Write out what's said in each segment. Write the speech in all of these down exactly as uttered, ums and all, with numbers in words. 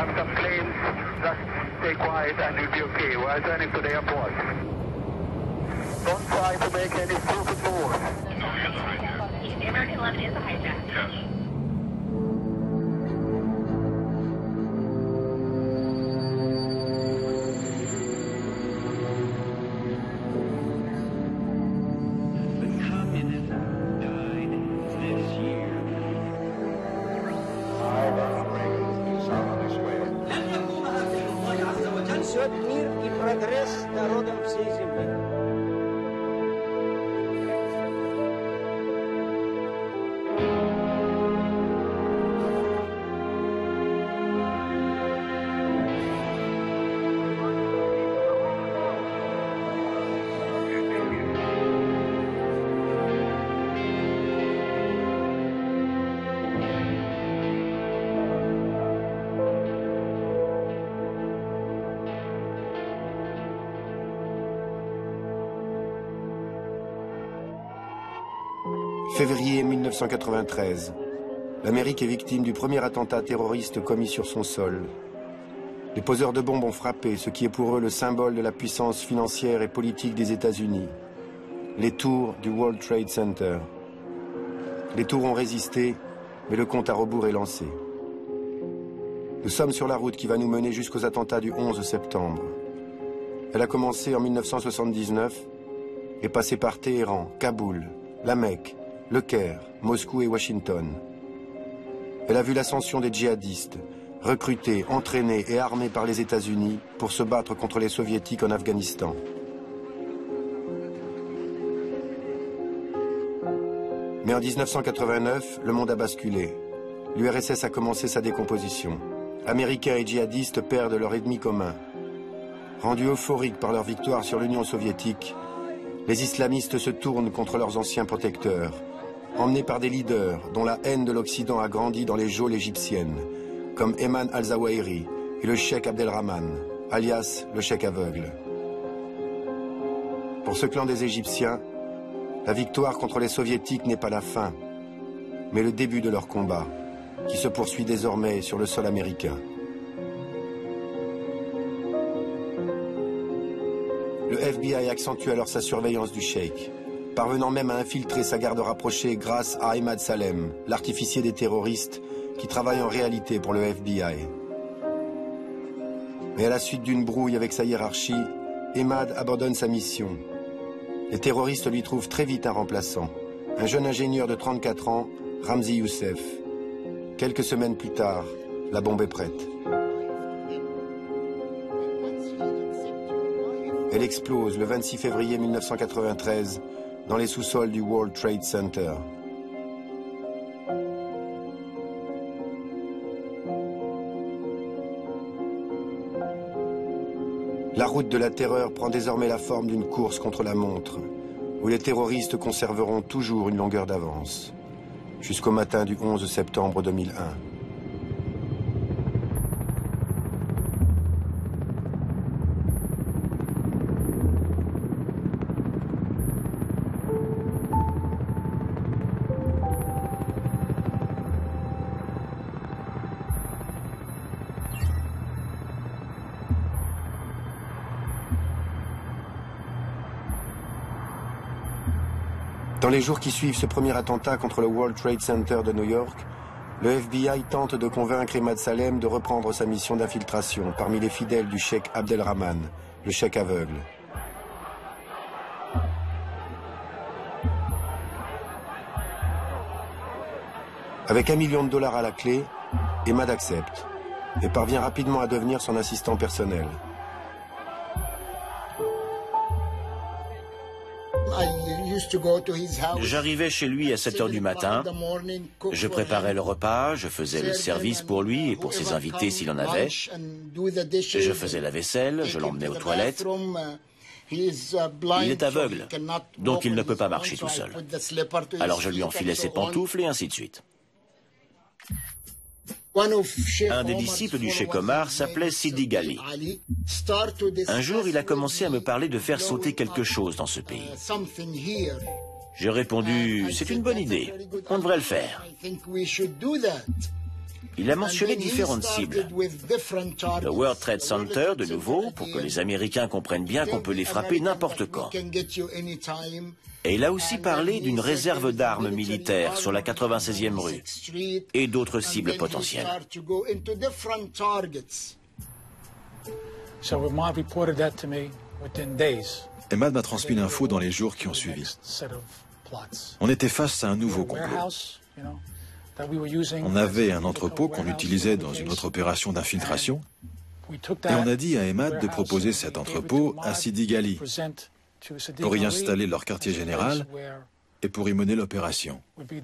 have some planes. Just stay quiet and you'll be okay. We are turning to the airport. Don't try to make any stupid moves. The American eleven is a hijack. Yes. Мир и прогресс народам всей земли. Février mille neuf cent quatre-vingt-treize. L'Amérique est victime du premier attentat terroriste commis sur son sol. Les poseurs de bombes ont frappé ce qui est pour eux le symbole de la puissance financière et politique des États-Unis. Les tours du World Trade Center. Les tours ont résisté, mais le compte à rebours est lancé. Nous sommes sur la route qui va nous mener jusqu'aux attentats du onze septembre. Elle a commencé en mille neuf cent soixante-dix-neuf et passé par Téhéran, Kaboul, La Mecque, Le Caire, Moscou et Washington. Elle a vu l'ascension des djihadistes, recrutés, entraînés et armés par les États-Unis pour se battre contre les soviétiques en Afghanistan. Mais en mille neuf cent quatre-vingt-neuf, le monde a basculé. L'U R S S a commencé sa décomposition. Américains et djihadistes perdent leur ennemi commun. Rendus euphoriques par leur victoire sur l'Union soviétique, les islamistes se tournent contre leurs anciens protecteurs, emmenés par des leaders dont la haine de l'Occident a grandi dans les geôles égyptiennes, comme Ayman al-Zawahiri et le cheikh Abdelrahman, alias le cheikh aveugle. Pour ce clan des Égyptiens, la victoire contre les soviétiques n'est pas la fin, mais le début de leur combat, qui se poursuit désormais sur le sol américain. Le F B I accentue alors sa surveillance du cheikh, parvenant même à infiltrer sa garde rapprochée grâce à Ahmad Salem, l'artificier des terroristes, qui travaille en réalité pour le F B I. Mais à la suite d'une brouille avec sa hiérarchie, Ahmad abandonne sa mission. Les terroristes lui trouvent très vite un remplaçant, un jeune ingénieur de trente-quatre ans, Ramzi Youssef. Quelques semaines plus tard, la bombe est prête. Elle explose le vingt-six février mille neuf cent quatre-vingt-treize dans les sous-sols du World Trade Center. La route de la terreur prend désormais la forme d'une course contre la montre, où les terroristes conserveront toujours une longueur d'avance, jusqu'au matin du onze septembre deux mille un. Dans les jours qui suivent ce premier attentat contre le World Trade Center de New York, le F B I tente de convaincre Ahmad Salem de reprendre sa mission d'infiltration parmi les fidèles du cheikh Abdelrahman, le cheikh aveugle. Avec un million de dollars à la clé, Ahmad accepte et parvient rapidement à devenir son assistant personnel. J'arrivais chez lui à sept heures du matin, je préparais le repas, je faisais le service pour lui et pour ses invités s'il en avait, je faisais la vaisselle, je l'emmenais aux toilettes. Il est aveugle, donc il ne peut pas marcher tout seul. Alors je lui enfilais ses pantoufles et ainsi de suite. Un des disciples du cheikh Omar s'appelait Sidi Ghali. Un jour, il a commencé à me parler de faire sauter quelque chose dans ce pays. J'ai répondu, c'est une bonne idée, on devrait le faire. Il a mentionné différentes cibles. Le World Trade Center, de nouveau, pour que les Américains comprennent bien qu'on peut les frapper n'importe quand. Et il a aussi parlé d'une réserve d'armes militaires sur la quatre-vingt-seizième rue et d'autres cibles potentielles. Emad m'a transmis l'info dans les jours qui ont suivi. On était face à un nouveau complot. On avait un entrepôt qu'on utilisait dans une autre opération d'infiltration et on a dit à Emad de proposer cet entrepôt à Sidi Gali pour y installer leur quartier général et pour y mener l'opération.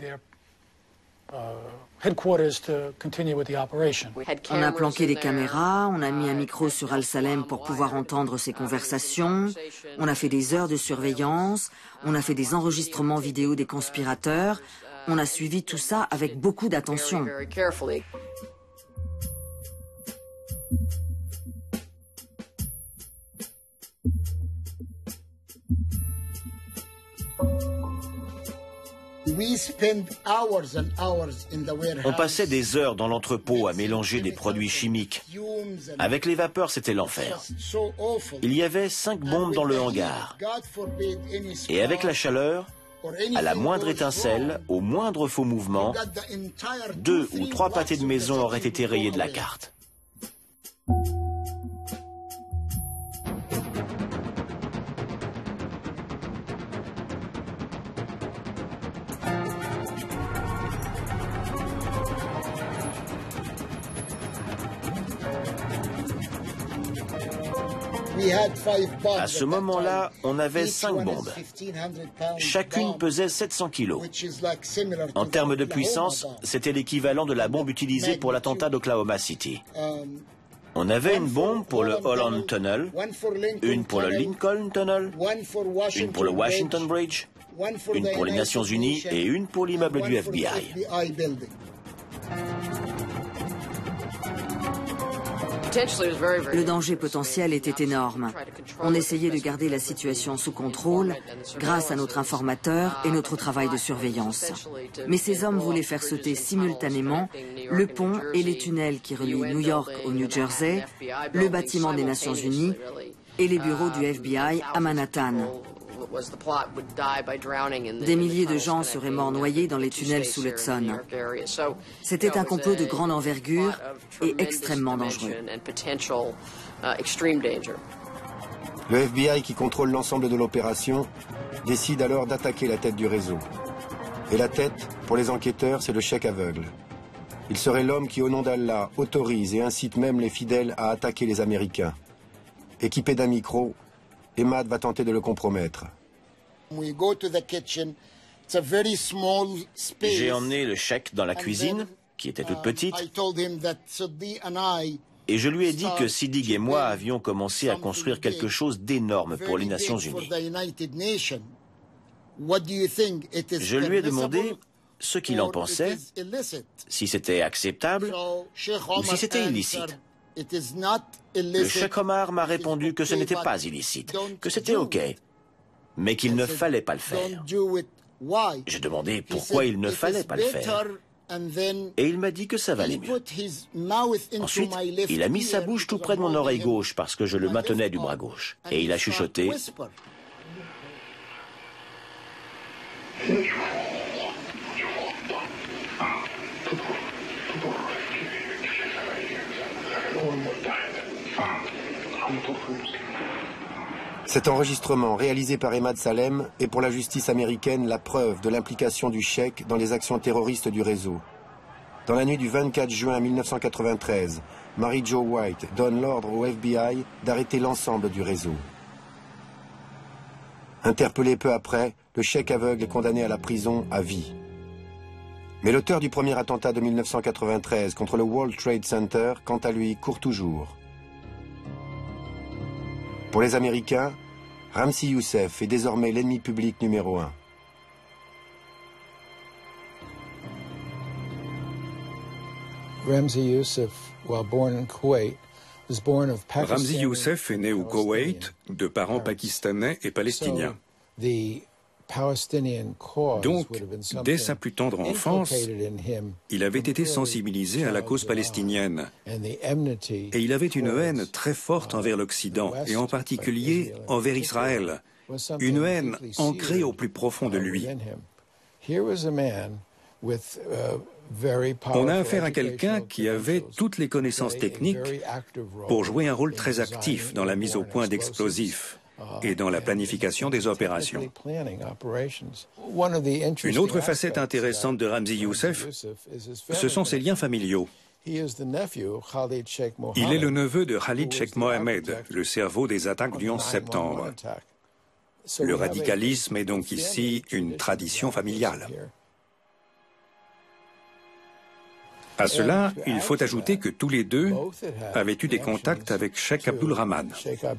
On a planqué des caméras, on a mis un micro sur Al-Salem pour pouvoir entendre ses conversations, on a fait des heures de surveillance, on a fait des enregistrements vidéo des conspirateurs, on a suivi tout ça avec beaucoup d'attention. On passait des heures dans l'entrepôt à mélanger des produits chimiques. Avec les vapeurs, c'était l'enfer. Il y avait cinq bombes dans le hangar. Et avec la chaleur, à la moindre étincelle, au moindre faux mouvement, deux ou trois pâtés de maison auraient été rayés de la carte. À ce moment-là, on avait cinq bombes. Chacune pesait sept cents kilos. En termes de puissance, c'était l'équivalent de la bombe utilisée pour l'attentat d'Oklahoma City. On avait une bombe pour le Holland Tunnel, une pour le Lincoln Tunnel, une pour le Washington Bridge, une pour les Nations Unies et une pour l'immeuble du F B I. Le danger potentiel était énorme. On essayait de garder la situation sous contrôle grâce à notre informateur et notre travail de surveillance. Mais ces hommes voulaient faire sauter simultanément le pont et les tunnels qui relient New York au New Jersey, le bâtiment des Nations Unies et les bureaux du F B I à Manhattan. Des milliers de gens seraient morts noyés dans les tunnels sous l'Hudson. C'était un complot de grande envergure et extrêmement dangereux. Le F B I, qui contrôle l'ensemble de l'opération, décide alors d'attaquer la tête du réseau. Et la tête, pour les enquêteurs, c'est le cheikh aveugle. Il serait l'homme qui, au nom d'Allah, autorise et incite même les fidèles à attaquer les Américains. Équipé d'un micro, Emad va tenter de le compromettre. J'ai emmené le cheikh dans la cuisine, qui était toute petite, et je lui ai dit que Siddig et moi avions commencé à construire quelque chose d'énorme pour les Nations Unies. Je lui ai demandé ce qu'il en pensait, si c'était acceptable ou si c'était illicite. Le cheikh Omar m'a répondu que ce n'était pas illicite, que c'était OK, mais qu'il ne fallait pas le faire. J'ai demandé pourquoi il ne fallait pas le faire. Et il m'a dit que ça valait mieux. Ensuite, il a mis sa bouche tout près de mon oreille gauche parce que je le maintenais du bras gauche. Et il a chuchoté. Cet enregistrement, réalisé par Emad Salem, est pour la justice américaine la preuve de l'implication du cheikh dans les actions terroristes du réseau. Dans la nuit du vingt-quatre juin mille neuf cent quatre-vingt-treize, Mary Jo White donne l'ordre au F B I d'arrêter l'ensemble du réseau. Interpellé peu après, le cheikh aveugle est condamné à la prison à vie. Mais l'auteur du premier attentat de mille neuf cent quatre-vingt-treize contre le World Trade Center, quant à lui, court toujours. Pour les Américains, Ramzi Youssef est désormais l'ennemi public numéro un. Ramzi Youssef, while born in Kuwait, was born of Pakistani... Ramzi Youssef est né au Koweït de parents pakistanais et palestiniens. The Donc, dès sa plus tendre enfance, il avait été sensibilisé à la cause palestinienne. Et il avait une haine très forte envers l'Occident, et en particulier envers Israël. Une haine ancrée au plus profond de lui. On a affaire à quelqu'un qui avait toutes les connaissances techniques pour jouer un rôle très actif dans la mise au point d'explosifs et dans la planification des opérations. Une autre facette intéressante de Ramzi Youssef, ce sont ses liens familiaux. Il est le neveu de Khalid Sheikh Mohammed, le cerveau des attaques du onze septembre. Le radicalisme est donc ici une tradition familiale. À cela, il faut ajouter que tous les deux avaient eu des contacts avec Sheikh Abdul Rahman.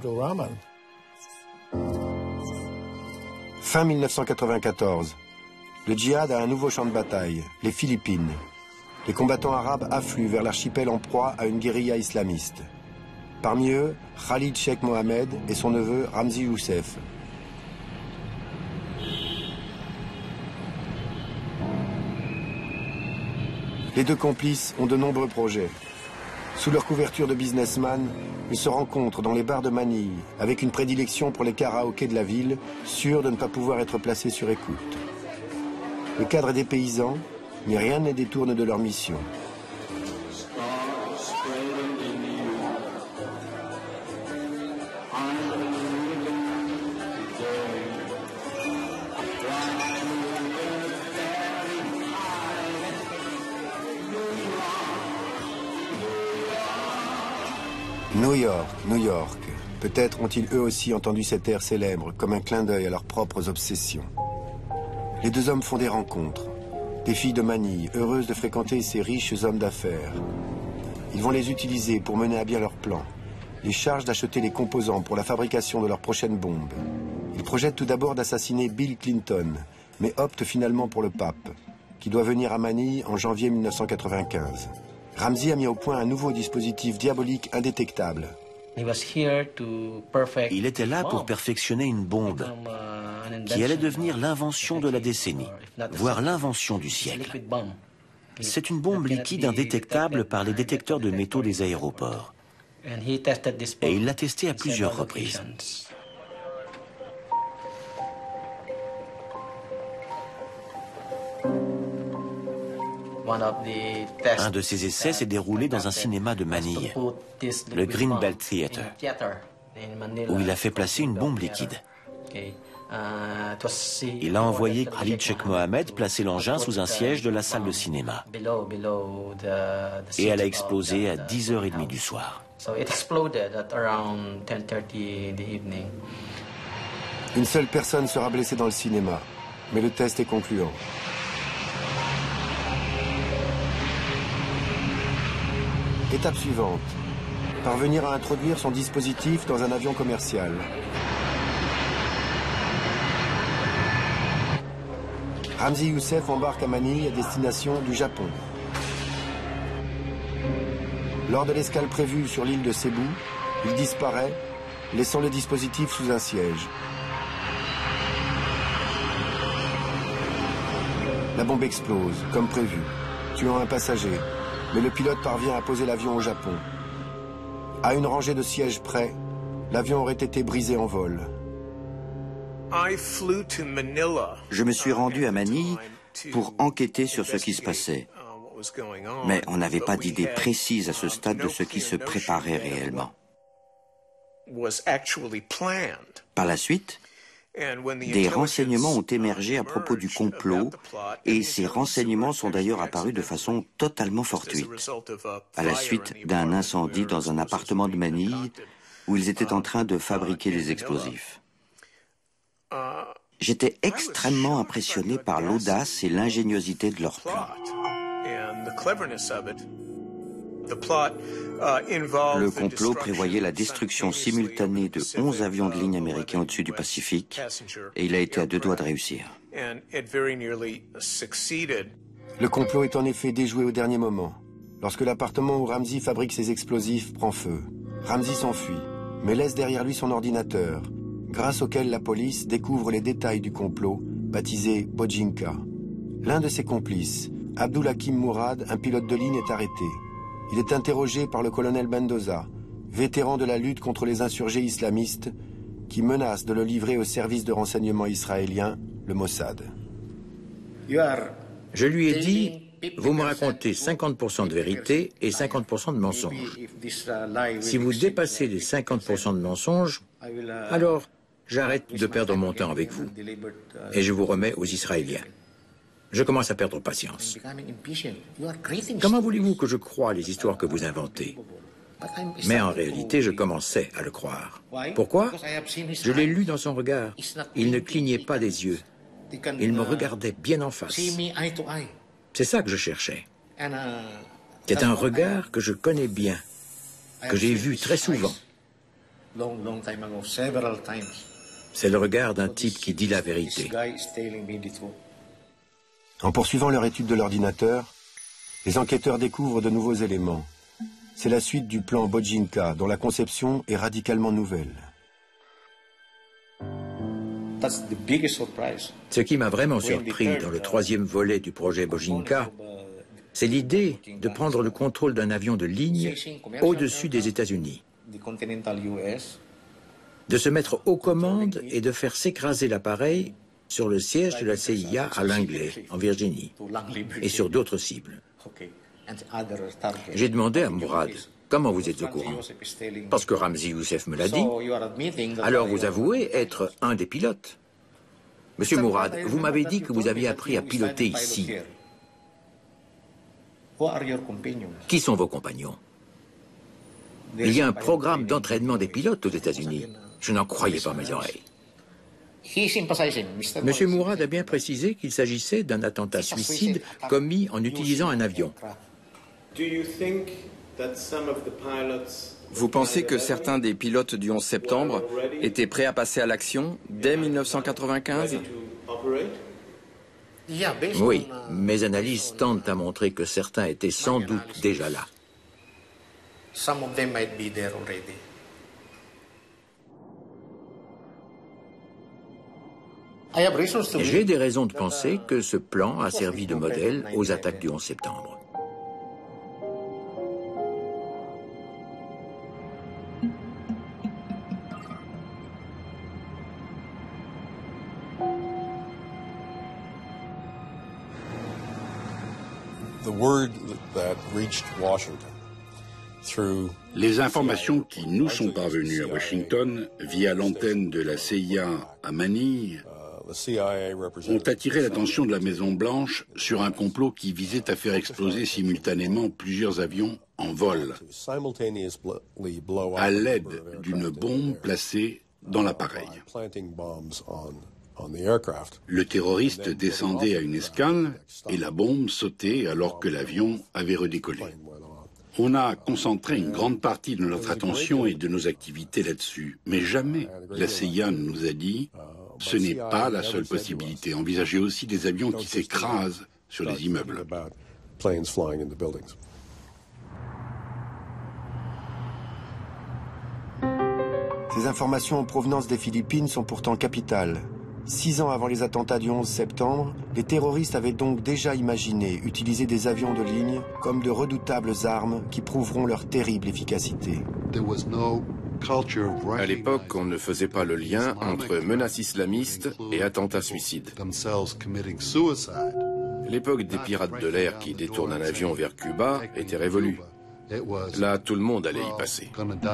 Fin mille neuf cent quatre-vingt-quatorze. Le djihad a un nouveau champ de bataille, les Philippines. Les combattants arabes affluent vers l'archipel en proie à une guérilla islamiste. Parmi eux, Khalid Sheikh Mohammed et son neveu Ramzi Youssef. Les deux complices ont de nombreux projets. Sous leur couverture de businessman, ils se rencontrent dans les bars de Manille, avec une prédilection pour les karaokés de la ville, sûrs de ne pas pouvoir être placés sur écoute. Le cadre est des paysans, mais rien ne les détourne de leur mission. New York, New York. Peut-être ont-ils eux aussi entendu cet air célèbre comme un clin d'œil à leurs propres obsessions. Les deux hommes font des rencontres. Des filles de Manille, heureuses de fréquenter ces riches hommes d'affaires. Ils vont les utiliser pour mener à bien leurs plans. Les chargent d'acheter les composants pour la fabrication de leur prochaine bombe. Ils projettent tout d'abord d'assassiner Bill Clinton, mais optent finalement pour le pape, qui doit venir à Manille en janvier mille neuf cent quatre-vingt-quinze. Ramzi a mis au point un nouveau dispositif diabolique indétectable. Il était là pour perfectionner une bombe qui allait devenir l'invention de la décennie, voire l'invention du siècle. C'est une bombe liquide indétectable par les détecteurs de métaux des aéroports. Et il l'a testée à plusieurs reprises. Un de ces essais s'est déroulé dans un cinéma de Manille, le Greenbelt Theater, où il a fait placer une bombe liquide. Il a envoyé Khalid Sheikh Mohammed placer l'engin sous un siège de la salle de cinéma. Et elle a explosé à dix heures trente du soir. Une seule personne sera blessée dans le cinéma, mais le test est concluant. Étape suivante, parvenir à introduire son dispositif dans un avion commercial. Ramzi Youssef embarque à Manille à destination du Japon. Lors de l'escale prévue sur l'île de Cebu, il disparaît, laissant le dispositif sous un siège. La bombe explose, comme prévu, tuant un passager. Mais le pilote parvient à poser l'avion au Japon. À une rangée de sièges près, l'avion aurait été brisé en vol. Je me suis rendu à Manille pour enquêter sur ce qui se passait. Mais on n'avait pas d'idée précise à ce stade de ce qui se préparait réellement. Par la suite, des renseignements ont émergé à propos du complot et ces renseignements sont d'ailleurs apparus de façon totalement fortuite, à la suite d'un incendie dans un appartement de Manille où ils étaient en train de fabriquer les explosifs. J'étais extrêmement impressionné par l'audace et l'ingéniosité de leur plan. Le complot prévoyait la destruction simultanée de onze avions de ligne américains au-dessus du Pacifique et il a été à deux doigts de réussir. Le complot est en effet déjoué au dernier moment, lorsque l'appartement où Ramzi fabrique ses explosifs prend feu. Ramzi s'enfuit, mais laisse derrière lui son ordinateur, grâce auquel la police découvre les détails du complot baptisé Bojinka. L'un de ses complices, Abdul Hakim Mourad, un pilote de ligne, est arrêté. Il est interrogé par le colonel Mendoza, vétéran de la lutte contre les insurgés islamistes, qui menace de le livrer au service de renseignement israélien, le Mossad. Je lui ai dit, vous me racontez cinquante pour cent de vérité et cinquante pour cent de mensonges. Si vous dépassez les cinquante pour cent de mensonges, alors j'arrête de perdre mon temps avec vous et je vous remets aux Israéliens. Je commence à perdre patience. Comment voulez-vous que je croie les histoires que vous inventez? Mais en réalité, je commençais à le croire. Pourquoi? Je l'ai lu dans son regard. Il ne clignait pas des yeux. Il me regardait bien en face. C'est ça que je cherchais. C'est un regard que je connais bien, que j'ai vu très souvent. C'est le regard d'un type qui dit la vérité. En poursuivant leur étude de l'ordinateur, les enquêteurs découvrent de nouveaux éléments. C'est la suite du plan Bojinka, dont la conception est radicalement nouvelle. Ce qui m'a vraiment surpris dans le troisième volet du projet Bojinka, c'est l'idée de prendre le contrôle d'un avion de ligne au-dessus des États-Unis, de se mettre aux commandes et de faire s'écraser l'appareil sur le siège de la C I A à Langley, en Virginie, et sur d'autres cibles. J'ai demandé à Mourad, comment vous êtes au courant? Parce que Ramzi Youssef me l'a dit. Alors vous avouez être un des pilotes. Monsieur Mourad, vous m'avez dit que vous aviez appris à piloter ici. Qui sont vos compagnons? Il y a un programme d'entraînement des pilotes aux États-Unis. Je n'en croyais pas mes oreilles. Monsieur Mourad a bien précisé qu'il s'agissait d'un attentat suicide commis en utilisant un avion. Vous pensez que certains des pilotes du onze septembre étaient prêts à passer à l'action dès mille neuf cent quatre-vingt-quinze? Oui, mes analyses tendent à montrer que certains étaient sans doute déjà là. J'ai des raisons de penser que ce plan a servi de modèle aux attaques du onze septembre. Les informations qui nous sont parvenues à Washington via l'antenne de la C I A à Manille ont attiré l'attention de la Maison-Blanche sur un complot qui visait à faire exploser simultanément plusieurs avions en vol à l'aide d'une bombe placée dans l'appareil. Le terroriste descendait à une escale et la bombe sautait alors que l'avion avait redécollé. On a concentré une grande partie de notre attention et de nos activités là-dessus, mais jamais la C I A ne nous a dit « ce n'est pas la seule possibilité, envisagez aussi des avions qui s'écrasent sur les immeubles ». Ces informations en provenance des Philippines sont pourtant capitales. Six ans avant les attentats du onze septembre, les terroristes avaient donc déjà imaginé utiliser des avions de ligne comme de redoutables armes qui prouveront leur terrible efficacité. À l'époque, on ne faisait pas le lien entre menaces islamistes et attentats suicides. L'époque des pirates de l'air qui détournent un avion vers Cuba était révolue. Là, tout le monde allait y passer.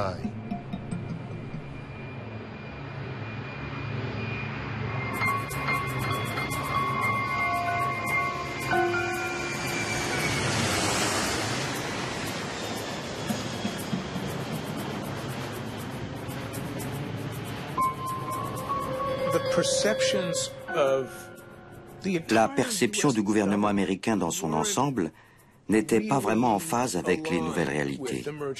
La perception du gouvernement américain dans son ensemble n'était pas vraiment en phase avec les nouvelles réalités.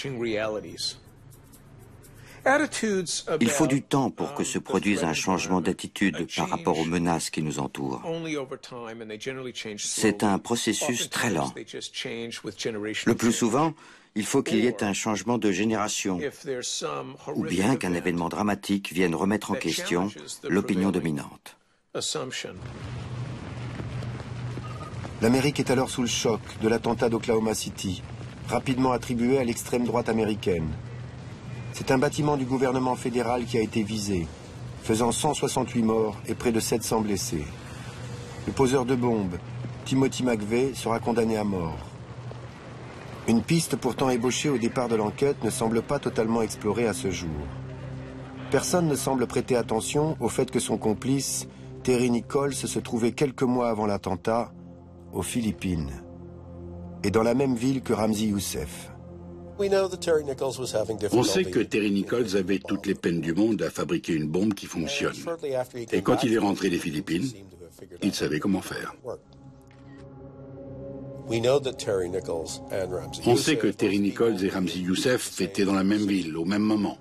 Il faut du temps pour que se produise un changement d'attitude par rapport aux menaces qui nous entourent. C'est un processus très lent. Le plus souvent, il faut qu'il y ait un changement de génération, ou bien qu'un événement dramatique vienne remettre en question l'opinion dominante. L'Amérique est alors sous le choc de l'attentat d'Oklahoma City, rapidement attribué à l'extrême droite américaine. C'est un bâtiment du gouvernement fédéral qui a été visé, faisant cent soixante-huit morts et près de sept cents blessés. Le poseur de bombes, Timothy McVeigh, sera condamné à mort. Une piste pourtant ébauchée au départ de l'enquête ne semble pas totalement explorée à ce jour. Personne ne semble prêter attention au fait que son complice, Terry Nichols, se trouvait quelques mois avant l'attentat aux Philippines et dans la même ville que Ramzi Youssef. On sait que Terry Nichols avait toutes les peines du monde à fabriquer une bombe qui fonctionne. Et quand il est rentré des Philippines, il savait comment faire. On sait que Terry Nichols et Ramzi Youssef étaient dans la même ville, au même moment.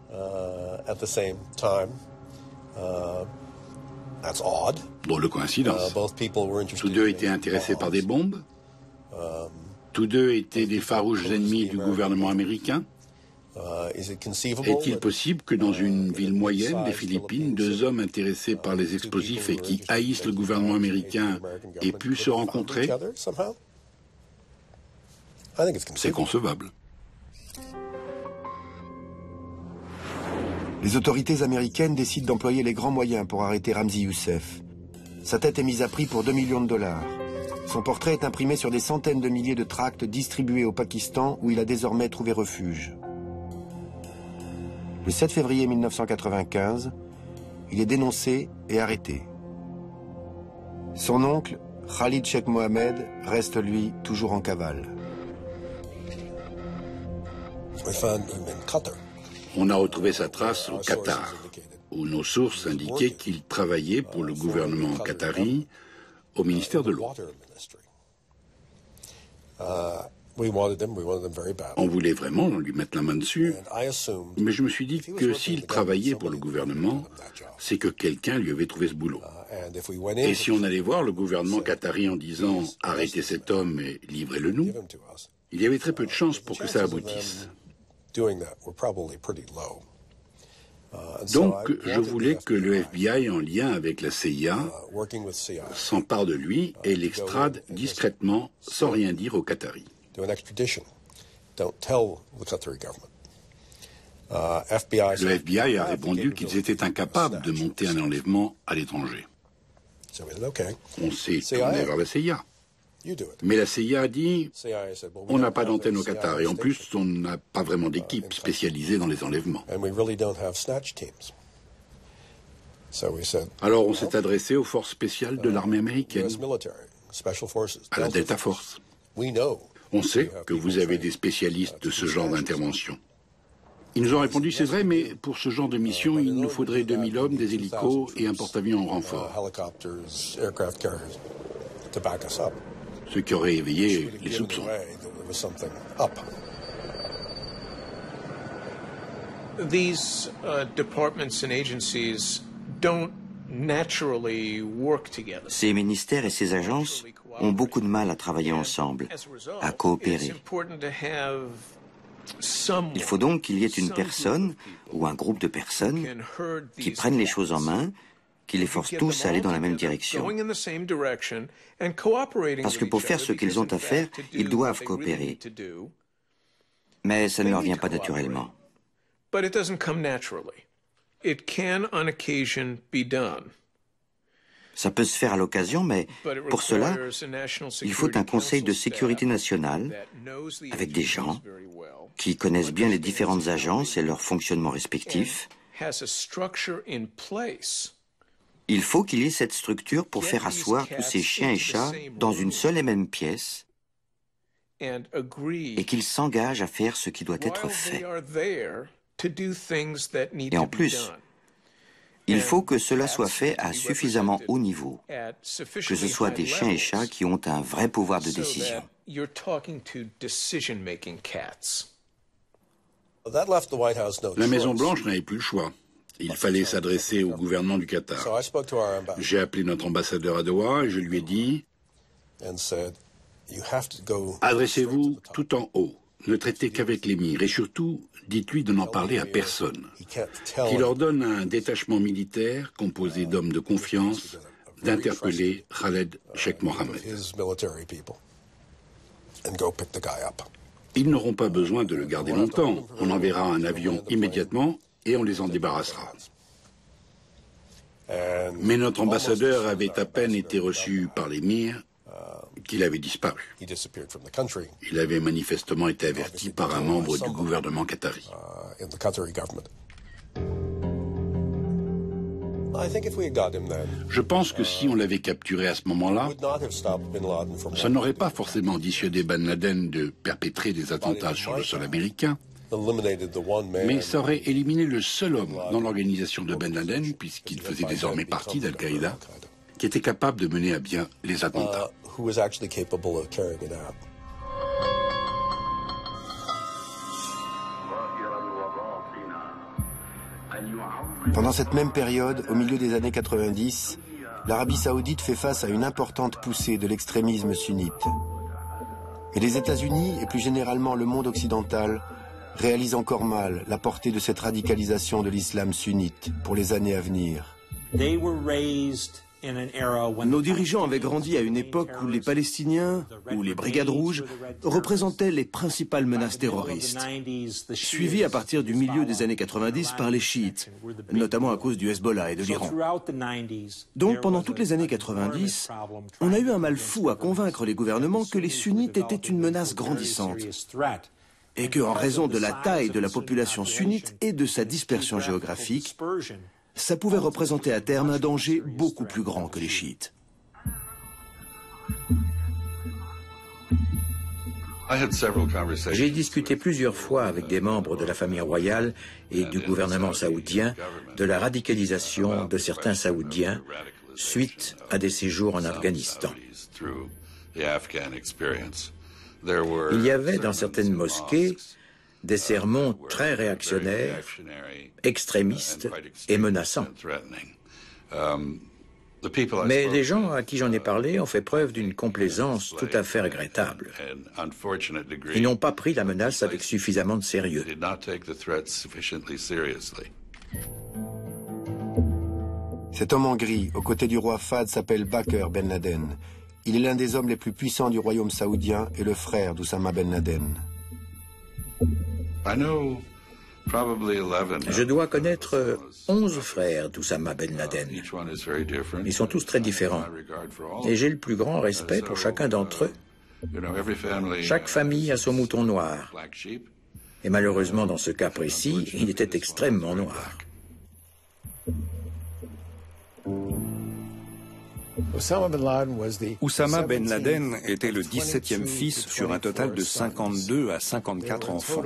Drôle de coïncidence. Tous deux étaient intéressés par des bombes. Tous deux étaient des farouches ennemis du gouvernement américain. Est-il possible que dans une ville moyenne des Philippines, deux hommes intéressés par les explosifs et qui haïssent le gouvernement américain aient pu se rencontrer? C'est concevable. Les autorités américaines décident d'employer les grands moyens pour arrêter Ramzi Youssef. Sa tête est mise à prix pour deux millions de dollars. Son portrait est imprimé sur des centaines de milliers de tracts distribués au Pakistan où il a désormais trouvé refuge. Le sept février mille neuf cent quatre-vingt-quinze, il est dénoncé et arrêté. Son oncle, Khalid Sheikh Mohammed, reste lui toujours en cavale. On a retrouvé sa trace au Qatar, où nos sources indiquaient qu'il travaillait pour le gouvernement qatari au ministère de l'eau. On voulait vraiment lui mettre la main dessus, mais je me suis dit que s'il travaillait pour le gouvernement, c'est que quelqu'un lui avait trouvé ce boulot. Et si on allait voir le gouvernement qatari en disant « arrêtez cet homme et livrez-le-nous », il y avait très peu de chances pour que ça aboutisse. Donc, je voulais que le F B I, en lien avec la C I A, s'empare de lui et l'extrade discrètement, sans rien dire aux Qataris. Le F B I a répondu qu'ils étaient incapables de monter un enlèvement à l'étranger. On s'est tourné vers la C I A. Mais la C I A a dit, on n'a pas d'antenne au Qatar et en plus, on n'a pas vraiment d'équipe spécialisée dans les enlèvements. Alors on s'est adressé aux forces spéciales de l'armée américaine, à la Delta Force. On sait que vous avez des spécialistes de ce genre d'intervention. Ils nous ont répondu, c'est vrai, mais pour ce genre de mission, il nous faudrait deux mille hommes, des hélicos et un porte-avions en renfort. Ce qui aurait éveillé les soupçons. These uh, departments and agencies don't naturally work together. Ces ministères et ces agences ont beaucoup de mal à travailler ensemble, à coopérer. Il faut donc qu'il y ait une personne ou un groupe de personnes qui prennent les choses en main, qui les forcent tous à aller dans la même direction. Parce que pour faire ce qu'ils ont à faire, ils doivent coopérer. Mais ça ne leur vient pas naturellement. Ça peut se faire à l'occasion, mais pour cela, il faut un conseil de sécurité nationale avec des gens qui connaissent bien les différentes agences et leur fonctionnement respectif. Il faut qu'il y ait cette structure pour faire asseoir tous ces chiens et chats dans une seule et même pièce et qu'ils s'engagent à faire ce qui doit être fait. Et en plus, il faut que cela soit fait à suffisamment haut niveau, que ce soit des chiens et chats qui ont un vrai pouvoir de décision. La Maison-Blanche n'avait plus le choix. Il fallait s'adresser au gouvernement du Qatar. J'ai appelé notre ambassadeur à Doha et je lui ai dit « Adressez-vous tout en haut, ne traitez qu'avec l'émir et surtout, dites-lui de n'en parler à personne. Qu'il leur donne un détachement militaire composé d'hommes de confiance, d'interpeller Khaled Sheikh Mohammed. Ils n'auront pas besoin de le garder longtemps. On enverra un avion immédiatement et on les en débarrassera. Mais notre ambassadeur avait à peine été reçu par l'émir qu'il avait disparu. Il avait manifestement été averti par un membre du gouvernement qatari. Je pense que si on l'avait capturé à ce moment-là, ça n'aurait pas forcément dissuadé Ben Laden de perpétrer des attentats sur le sol américain, mais ça aurait éliminé le seul homme dans l'organisation de Ben Laden, puisqu'il faisait désormais partie d'Al-Qaïda, qui était capable de mener à bien les attentats. Pendant cette même période, au milieu des années quatre-vingt-dix, l'Arabie saoudite fait face à une importante poussée de l'extrémisme sunnite. Et les États-Unis, et plus généralement le monde occidental, réalisent encore mal la portée de cette radicalisation de l'islam sunnite pour les années à venir. Nos dirigeants avaient grandi à une époque où les Palestiniens, ou les Brigades Rouges, représentaient les principales menaces terroristes, suivies à partir du milieu des années quatre-vingt-dix par les chiites, notamment à cause du Hezbollah et de l'Iran. Donc pendant toutes les années quatre-vingt-dix, on a eu un mal fou à convaincre les gouvernements que les sunnites étaient une menace grandissante, et qu'en raison de la taille de la population sunnite et de sa dispersion géographique, ça pouvait représenter à terme un danger beaucoup plus grand que les chiites. J'ai discuté plusieurs fois avec des membres de la famille royale et du gouvernement saoudien de la radicalisation de certains Saoudiens suite à des séjours en Afghanistan. Il y avait dans certaines mosquées des sermons très réactionnaires, extrémistes et menaçants. Mais les gens à qui j'en ai parlé ont fait preuve d'une complaisance tout à fait regrettable. Ils n'ont pas pris la menace avec suffisamment de sérieux. Cet homme en gris, aux côtés du roi Fahd, s'appelle Bakr Ben Laden. Il est l'un des hommes les plus puissants du royaume saoudien et le frère d'Oussama Ben Laden. Je dois connaître onze frères d'Oussama Ben Laden. Ils sont tous très différents. Et j'ai le plus grand respect pour chacun d'entre eux. Chaque famille a son mouton noir. Et malheureusement, dans ce cas précis, il était extrêmement noir. Oussama Ben Laden était le dix-septième fils sur un total de cinquante-deux à cinquante-quatre enfants.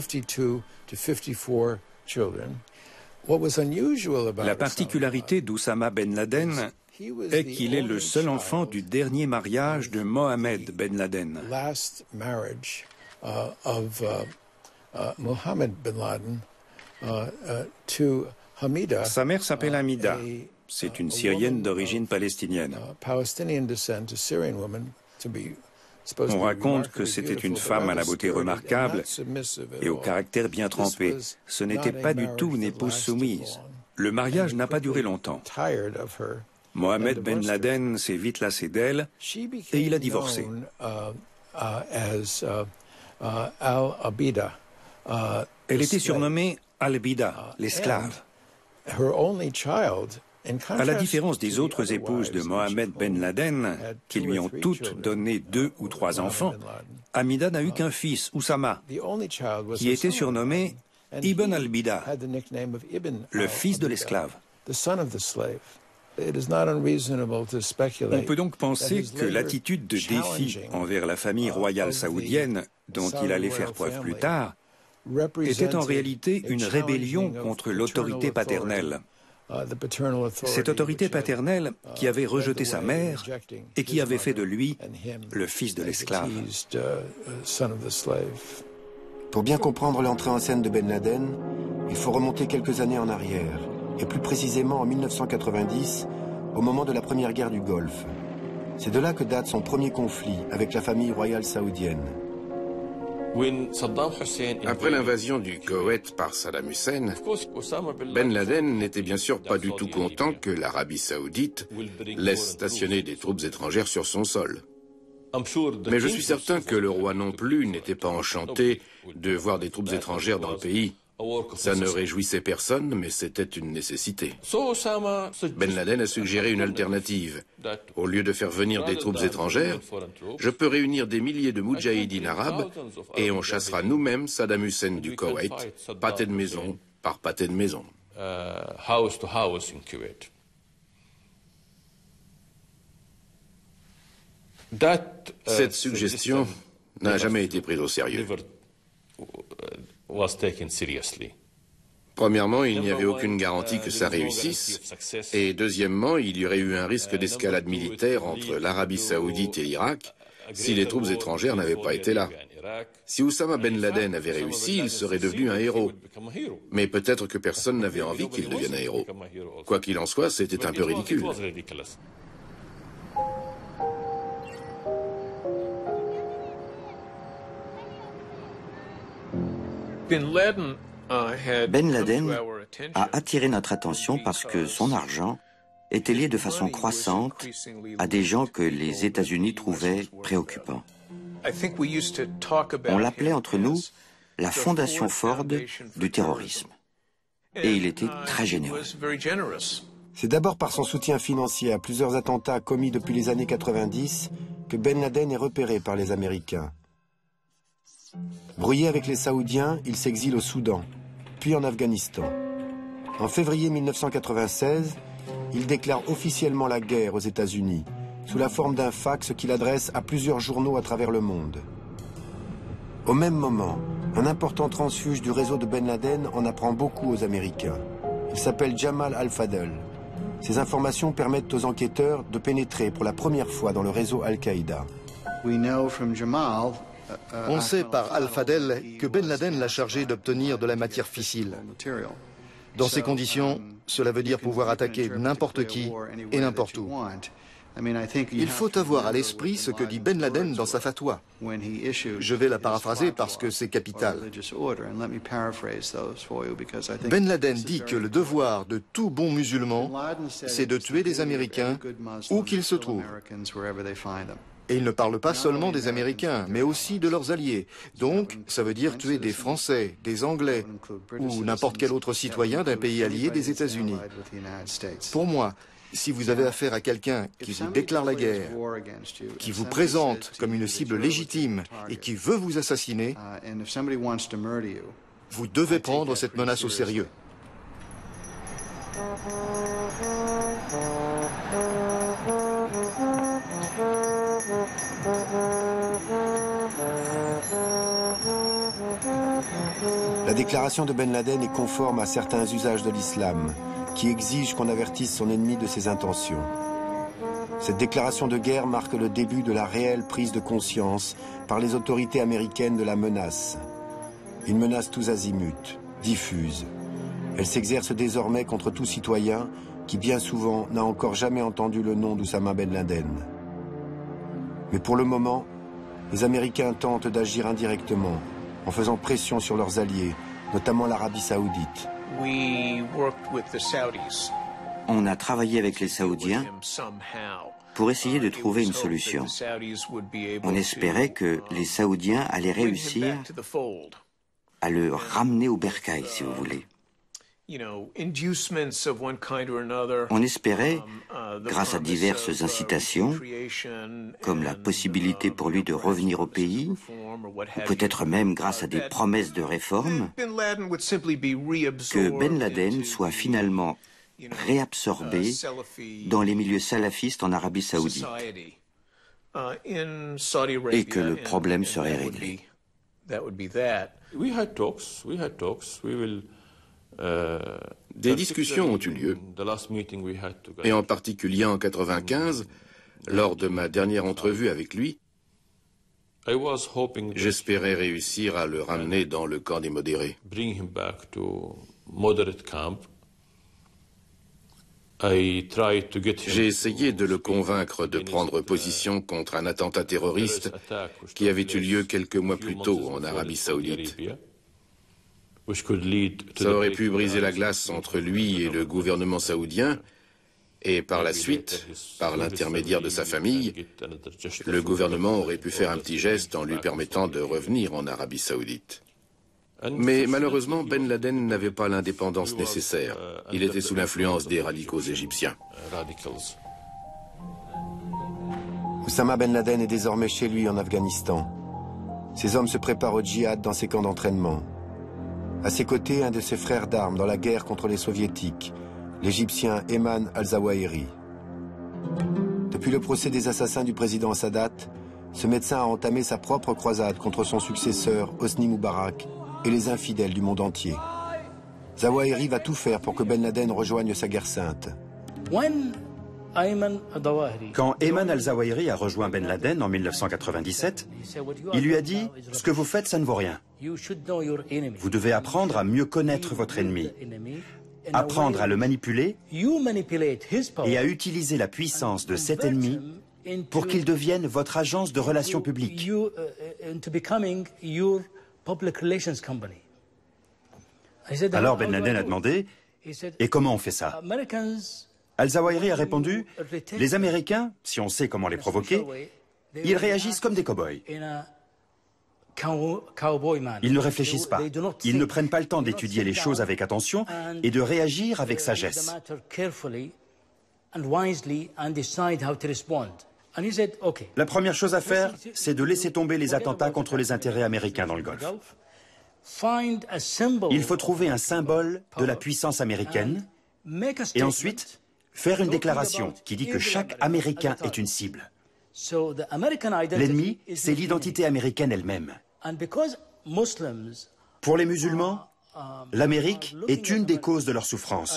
La particularité d'Oussama Ben Laden est qu'il est le seul enfant du dernier mariage de Mohammed Ben Laden. Sa mère s'appelle Hamida. C'est une Syrienne d'origine palestinienne. On raconte que c'était une femme à la beauté remarquable et au caractère bien trempé. Ce n'était pas du tout une épouse soumise. Le mariage n'a pas duré longtemps. Mohammed Ben Laden s'est vite lassé d'elle et il a divorcé. Elle était surnommée Al-Bida, l'esclave. À la différence des autres épouses de Mohammed Ben Laden, qui lui ont toutes donné deux ou trois enfants, Hamida n'a eu qu'un fils, Oussama, qui était surnommé Ibn al-Bida, le fils de l'esclave. On peut donc penser que l'attitude de défi envers la famille royale saoudienne, dont il allait faire preuve plus tard, était en réalité une rébellion contre l'autorité paternelle. Cette autorité paternelle qui avait rejeté sa mère et qui avait fait de lui le fils de l'esclave. Pour bien comprendre l'entrée en scène de Ben Laden, il faut remonter quelques années en arrière, et plus précisément en mille neuf cent quatre-vingt-dix, au moment de la première guerre du Golfe. C'est de là que date son premier conflit avec la famille royale saoudienne. Après l'invasion du Koweït par Saddam Hussein, Ben Laden n'était bien sûr pas du tout content que l'Arabie saoudite laisse stationner des troupes étrangères sur son sol. Mais je suis certain que le roi non plus n'était pas enchanté de voir des troupes étrangères dans le pays. Ça ne réjouissait personne, mais c'était une nécessité. Ben Laden a suggéré une alternative. Au lieu de faire venir des troupes étrangères, je peux réunir des milliers de moudjahidines arabes et on chassera nous-mêmes Saddam Hussein du Koweït, pâté de maison par pâté de maison. Cette suggestion n'a jamais été prise au sérieux. Premièrement, il n'y avait aucune garantie que ça réussisse. Et deuxièmement, il y aurait eu un risque d'escalade militaire entre l'Arabie saoudite et l'Irak si les troupes étrangères n'avaient pas été là. Si Oussama Ben Laden avait réussi, il serait devenu un héros. Mais peut-être que personne n'avait envie qu'il devienne un héros. Quoi qu'il en soit, c'était un peu ridicule. Ben Laden a attiré notre attention parce que son argent était lié de façon croissante à des gens que les États-Unis trouvaient préoccupants. On l'appelait entre nous la Fondation Ford du terrorisme. Et il était très généreux. C'est d'abord par son soutien financier à plusieurs attentats commis depuis les années quatre-vingt-dix que Ben Laden est repéré par les Américains. Brouillé avec les Saoudiens, il s'exile au Soudan, puis en Afghanistan. En février mille neuf cent quatre-vingt-seize, il déclare officiellement la guerre aux États-Unis, sous la forme d'un fax qu'il adresse à plusieurs journaux à travers le monde. Au même moment, un important transfuge du réseau de Ben Laden en apprend beaucoup aux Américains. Il s'appelle Jamal Al-Fadl. Ces informations permettent aux enquêteurs de pénétrer pour la première fois dans le réseau Al-Qaïda. On sait par Al-Fadl que Ben Laden l'a chargé d'obtenir de la matière fissile. Dans ces conditions, cela veut dire pouvoir attaquer n'importe qui et n'importe où. Il faut avoir à l'esprit ce que dit Ben Laden dans sa fatwa. Je vais la paraphraser parce que c'est capital. Ben Laden dit que le devoir de tout bon musulman, c'est de tuer des Américains où qu'ils se trouvent. Et il ne parle pas seulement des Américains, mais aussi de leurs alliés. Donc, ça veut dire tuer des Français, des Anglais, ou n'importe quel autre citoyen d'un pays allié des États-Unis. Pour moi, si vous avez affaire à quelqu'un qui vous déclare la guerre, qui vous présente comme une cible légitime et qui veut vous assassiner, vous devez prendre cette menace au sérieux. La déclaration de Ben Laden est conforme à certains usages de l'islam, qui exigent qu'on avertisse son ennemi de ses intentions. Cette déclaration de guerre marque le début de la réelle prise de conscience par les autorités américaines de la menace. Une menace tous azimuts, diffuse. Elle s'exerce désormais contre tout citoyen qui, bien souvent, n'a encore jamais entendu le nom d'Oussama Ben Laden. Mais pour le moment, les Américains tentent d'agir indirectement, en faisant pression sur leurs alliés, notamment l'Arabie saoudite. On a travaillé avec les Saoudiens pour essayer de trouver une solution. On espérait que les Saoudiens allaient réussir à le ramener au bercail, si vous voulez. On espérait, grâce à diverses incitations, comme la possibilité pour lui de revenir au pays, ou peut-être même grâce à des promesses de réforme, que Ben Laden soit finalement réabsorbé dans les milieux salafistes en Arabie saoudite et que le problème serait réglé. Des discussions ont eu lieu, et en particulier en quatre-vingt-quinze, lors de ma dernière entrevue avec lui, j'espérais réussir à le ramener dans le camp des modérés. J'ai essayé de le convaincre de prendre position contre un attentat terroriste qui avait eu lieu quelques mois plus tôt en Arabie Saoudite. Ça aurait pu briser la glace entre lui et le gouvernement saoudien, et par la suite, par l'intermédiaire de sa famille, le gouvernement aurait pu faire un petit geste en lui permettant de revenir en Arabie Saoudite. Mais malheureusement, Ben Laden n'avait pas l'indépendance nécessaire. Il était sous l'influence des radicaux égyptiens. Oussama Ben Laden est désormais chez lui en Afghanistan. Ses hommes se préparent au djihad dans ses camps d'entraînement. À ses côtés, un de ses frères d'armes dans la guerre contre les soviétiques, l'Égyptien Ayman al-Zawahiri. Depuis le procès des assassins du président Sadat, ce médecin a entamé sa propre croisade contre son successeur Hosni Moubarak et les infidèles du monde entier. Zawahiri va tout faire pour que Ben Laden rejoigne sa guerre sainte. Quand Ayman al-Zawahiri a rejoint Ben Laden en mille neuf cent quatre-vingt-dix-sept, il lui a dit « Ce que vous faites, ça ne vaut rien. Vous devez apprendre à mieux connaître votre ennemi, apprendre à le manipuler et à utiliser la puissance de cet ennemi pour qu'il devienne votre agence de relations publiques. » Alors Ben Laden a demandé « Et comment on fait ça ?» Al-Zawahiri a répondu « Les Américains, si on sait comment les provoquer, ils réagissent comme des cow-boys. Ils ne réfléchissent pas, ils ne prennent pas le temps d'étudier les choses avec attention et de réagir avec sagesse. » La première chose à faire, c'est de laisser tomber les attentats contre les intérêts américains dans le Golfe. Il faut trouver un symbole de la puissance américaine et ensuite faire une déclaration qui dit que chaque Américain est une cible. L'ennemi, c'est l'identité américaine elle-même. Pour les musulmans, l'Amérique est une des causes de leur souffrance.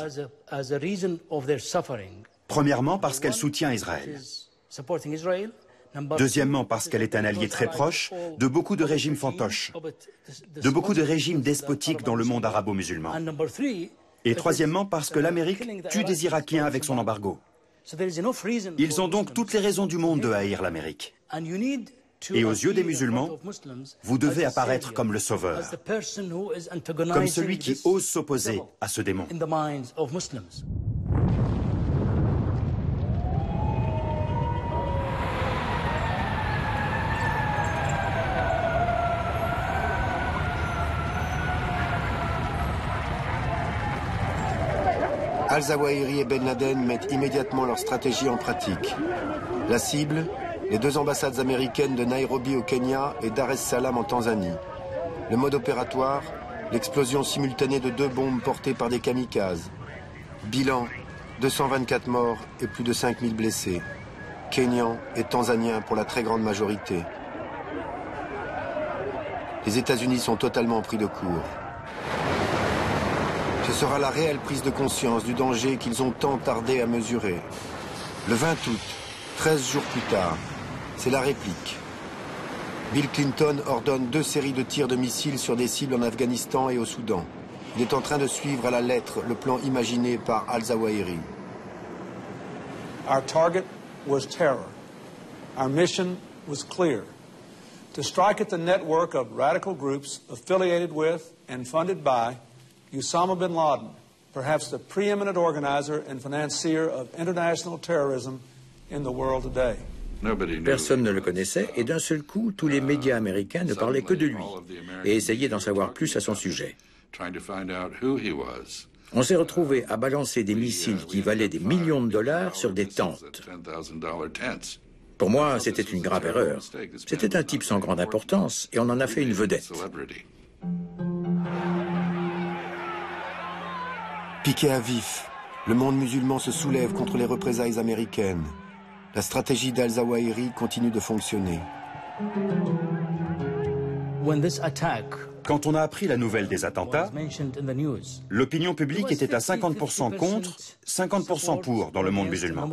Premièrement, parce qu'elle soutient Israël. Deuxièmement, parce qu'elle est un allié très proche de beaucoup de régimes fantoches, de beaucoup de régimes despotiques dans le monde arabo-musulman. Et troisièmement, parce que l'Amérique tue des Irakiens avec son embargo. Ils ont donc toutes les raisons du monde de haïr l'Amérique. Et aux yeux des musulmans, vous devez apparaître comme le sauveur, comme celui qui ose s'opposer à ce démon. Al-Zawahiri et Ben Laden mettent immédiatement leur stratégie en pratique. La cible, les deux ambassades américaines de Nairobi au Kenya et Dar es Salaam en Tanzanie. Le mode opératoire, l'explosion simultanée de deux bombes portées par des kamikazes. Bilan, deux cent vingt-quatre morts et plus de cinq mille blessés. Kenyans et Tanzaniens pour la très grande majorité. Les États-Unis sont totalement pris de court. Ce sera la réelle prise de conscience du danger qu'ils ont tant tardé à mesurer. Le vingt août, treize jours plus tard, c'est la réplique. Bill Clinton ordonne deux séries de tirs de missiles sur des cibles en Afghanistan et au Soudan. Il est en train de suivre à la lettre le plan imaginé par Al-Zawahiri. Our target was terror. Our mission was clear. To strike at the network of radical groups affiliated with and funded by Osama bin Laden, perhaps the preeminent organizer and financier of international terrorism in the world today. Personne ne le connaissait et d'un seul coup, tous les médias américains ne parlaient que de lui et essayaient d'en savoir plus à son sujet. On s'est retrouvé à balancer des missiles qui valaient des millions de dollars sur des tentes. Pour moi, c'était une grave erreur. C'était un type sans grande importance et on en a fait une vedette. Piqué à vif, le monde musulman se soulève contre les représailles américaines. La stratégie d'Al-Zawahiri continue de fonctionner. Quand on a appris la nouvelle des attentats, l'opinion publique était à cinquante pour cent contre, cinquante pour cent pour dans le monde musulman.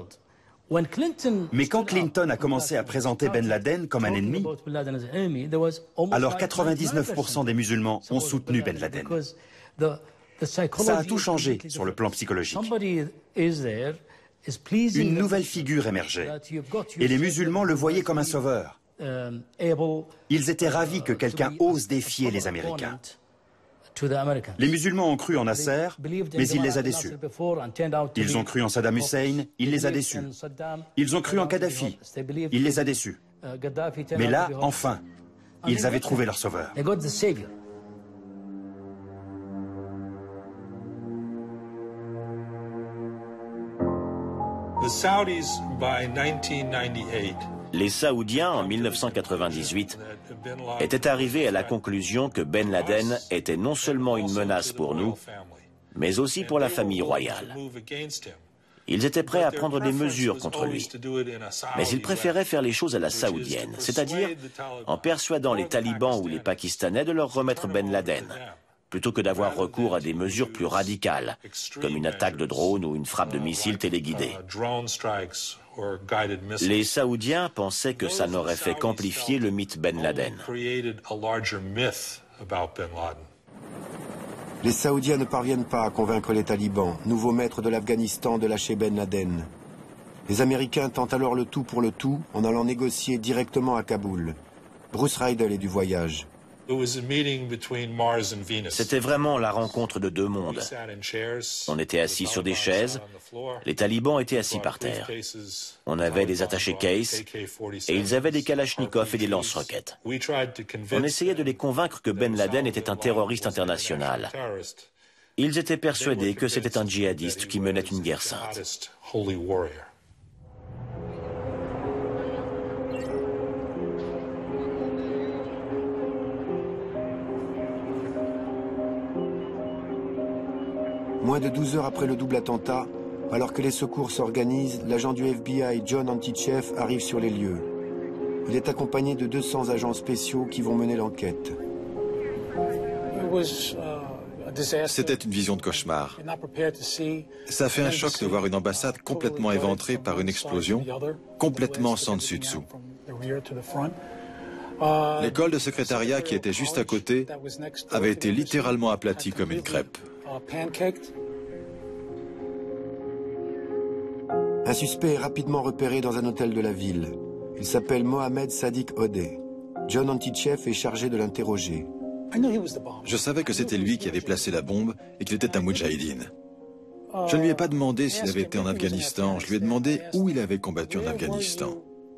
Mais quand Clinton a commencé à présenter Ben Laden comme un ennemi, alors quatre-vingt-dix-neuf pour cent des musulmans ont soutenu Ben Laden. Ça a tout changé sur le plan psychologique. Une nouvelle figure émergeait, et les musulmans le voyaient comme un sauveur. Ils étaient ravis que quelqu'un ose défier les Américains. Les musulmans ont cru en Nasser, mais il les a déçus. Ils ont cru en Saddam Hussein, il les a déçus. Ils ont cru en Kadhafi, il les a déçus. Mais là, enfin, ils avaient trouvé leur sauveur. Les Saoudiens, en mille neuf cent quatre-vingt-dix-huit, étaient arrivés à la conclusion que Ben Laden était non seulement une menace pour nous, mais aussi pour la famille royale. Ils étaient prêts à prendre des mesures contre lui, mais ils préféraient faire les choses à la saoudienne, c'est-à-dire en persuadant les talibans ou les Pakistanais de leur remettre Ben Laden, plutôt que d'avoir recours à des mesures plus radicales, comme une attaque de drone ou une frappe de missiles téléguidés. Les Saoudiens pensaient que ça n'aurait fait qu'amplifier le mythe Ben Laden. Les Saoudiens ne parviennent pas à convaincre les talibans, nouveaux maîtres de l'Afghanistan, de lâcher Ben Laden. Les Américains tentent alors le tout pour le tout en allant négocier directement à Kaboul. Bruce Riedel est du voyage. C'était vraiment la rencontre de deux mondes. On était assis sur des chaises, les talibans étaient assis par terre. On avait des attachés case et ils avaient des kalachnikovs et des lance-roquettes. On essayait de les convaincre que Ben Laden était un terroriste international. Ils étaient persuadés que c'était un djihadiste qui menait une guerre sainte. Moins de douze heures après le double attentat, alors que les secours s'organisent, l'agent du F B I, John Antichev, arrive sur les lieux. Il est accompagné de deux cents agents spéciaux qui vont mener l'enquête. C'était une vision de cauchemar. Ça fait un choc de voir une ambassade complètement éventrée par une explosion, complètement sans dessus-dessous. L'école de secrétariat qui était juste à côté avait été littéralement aplatie comme une crêpe. Un suspect est rapidement repéré dans un hôtel de la ville. Il s'appelle Mohamed Sadiq Odeh. John Antichev est chargé de l'interroger. Je savais que c'était lui qui avait placé la bombe et qu'il était un moudjahidine. Je ne lui ai pas demandé s'il avait été en Afghanistan, je lui ai demandé où il avait combattu en Afghanistan.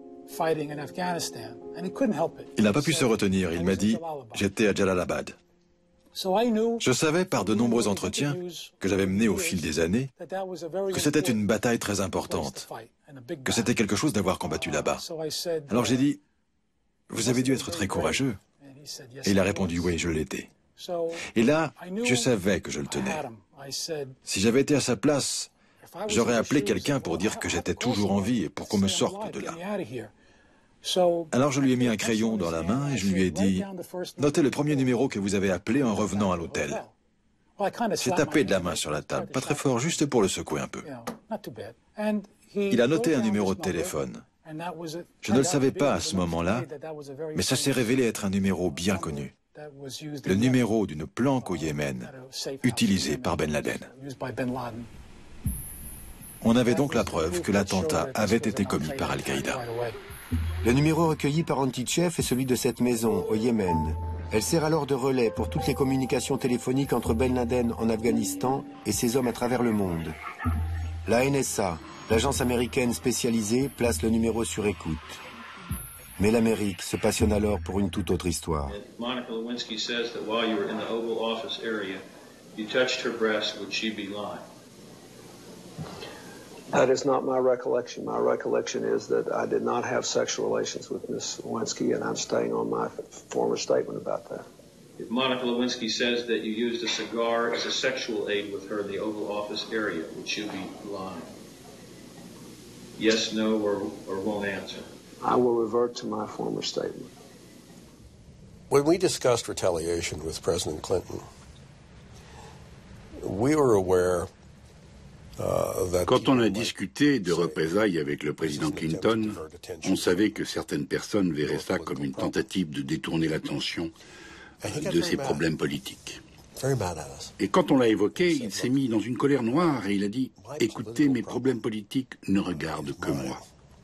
Il n'a pas pu se retenir, il m'a dit « J'étais à Jalalabad ». Je savais par de nombreux entretiens que j'avais menés au fil des années que c'était une bataille très importante, que c'était quelque chose d'avoir combattu là-bas. Alors j'ai dit, vous avez dû être très courageux. Et il a répondu, oui, je l'étais. Et là, je savais que je le tenais. Si j'avais été à sa place, j'aurais appelé quelqu'un pour dire que j'étais toujours en vie et pour qu'on me sorte de là. Alors je lui ai mis un crayon dans la main et je lui ai dit « Notez le premier numéro que vous avez appelé en revenant à l'hôtel. » J'ai tapé de la main sur la table, pas très fort, juste pour le secouer un peu. Il a noté un numéro de téléphone. Je ne le savais pas à ce moment-là, mais ça s'est révélé être un numéro bien connu. Le numéro d'une planque au Yémen, utilisée par Ben Laden. On avait donc la preuve que l'attentat avait été commis par Al-Qaïda. Le numéro recueilli par Antichev est celui de cette maison, au Yémen. Elle sert alors de relais pour toutes les communications téléphoniques entre Ben Laden en Afghanistan et ses hommes à travers le monde. La N S A, l'agence américaine spécialisée, place le numéro sur écoute. Mais l'Amérique se passionne alors pour une toute autre histoire. Monica Lewinsky says that while you were in the Oval Office area, you touched her breast, would she be lying? That is not my recollection. My recollection is that I did not have sexual relations with Miss Lewinsky, and I'm staying on my former statement about that. If Monica Lewinsky says that you used a cigar as a sexual aid with her in the Oval Office area, would she be lying? Yes, no, or, or won't answer? I will revert to my former statement. When we discussed retaliation with President Clinton, we were aware Quand on a discuté de représailles avec le président Clinton, on savait que certaines personnes verraient ça comme une tentative de détourner l'attention de ses problèmes politiques. Et quand on l'a évoqué, il s'est mis dans une colère noire et il a dit « Écoutez, mes problèmes politiques ne regardent que moi.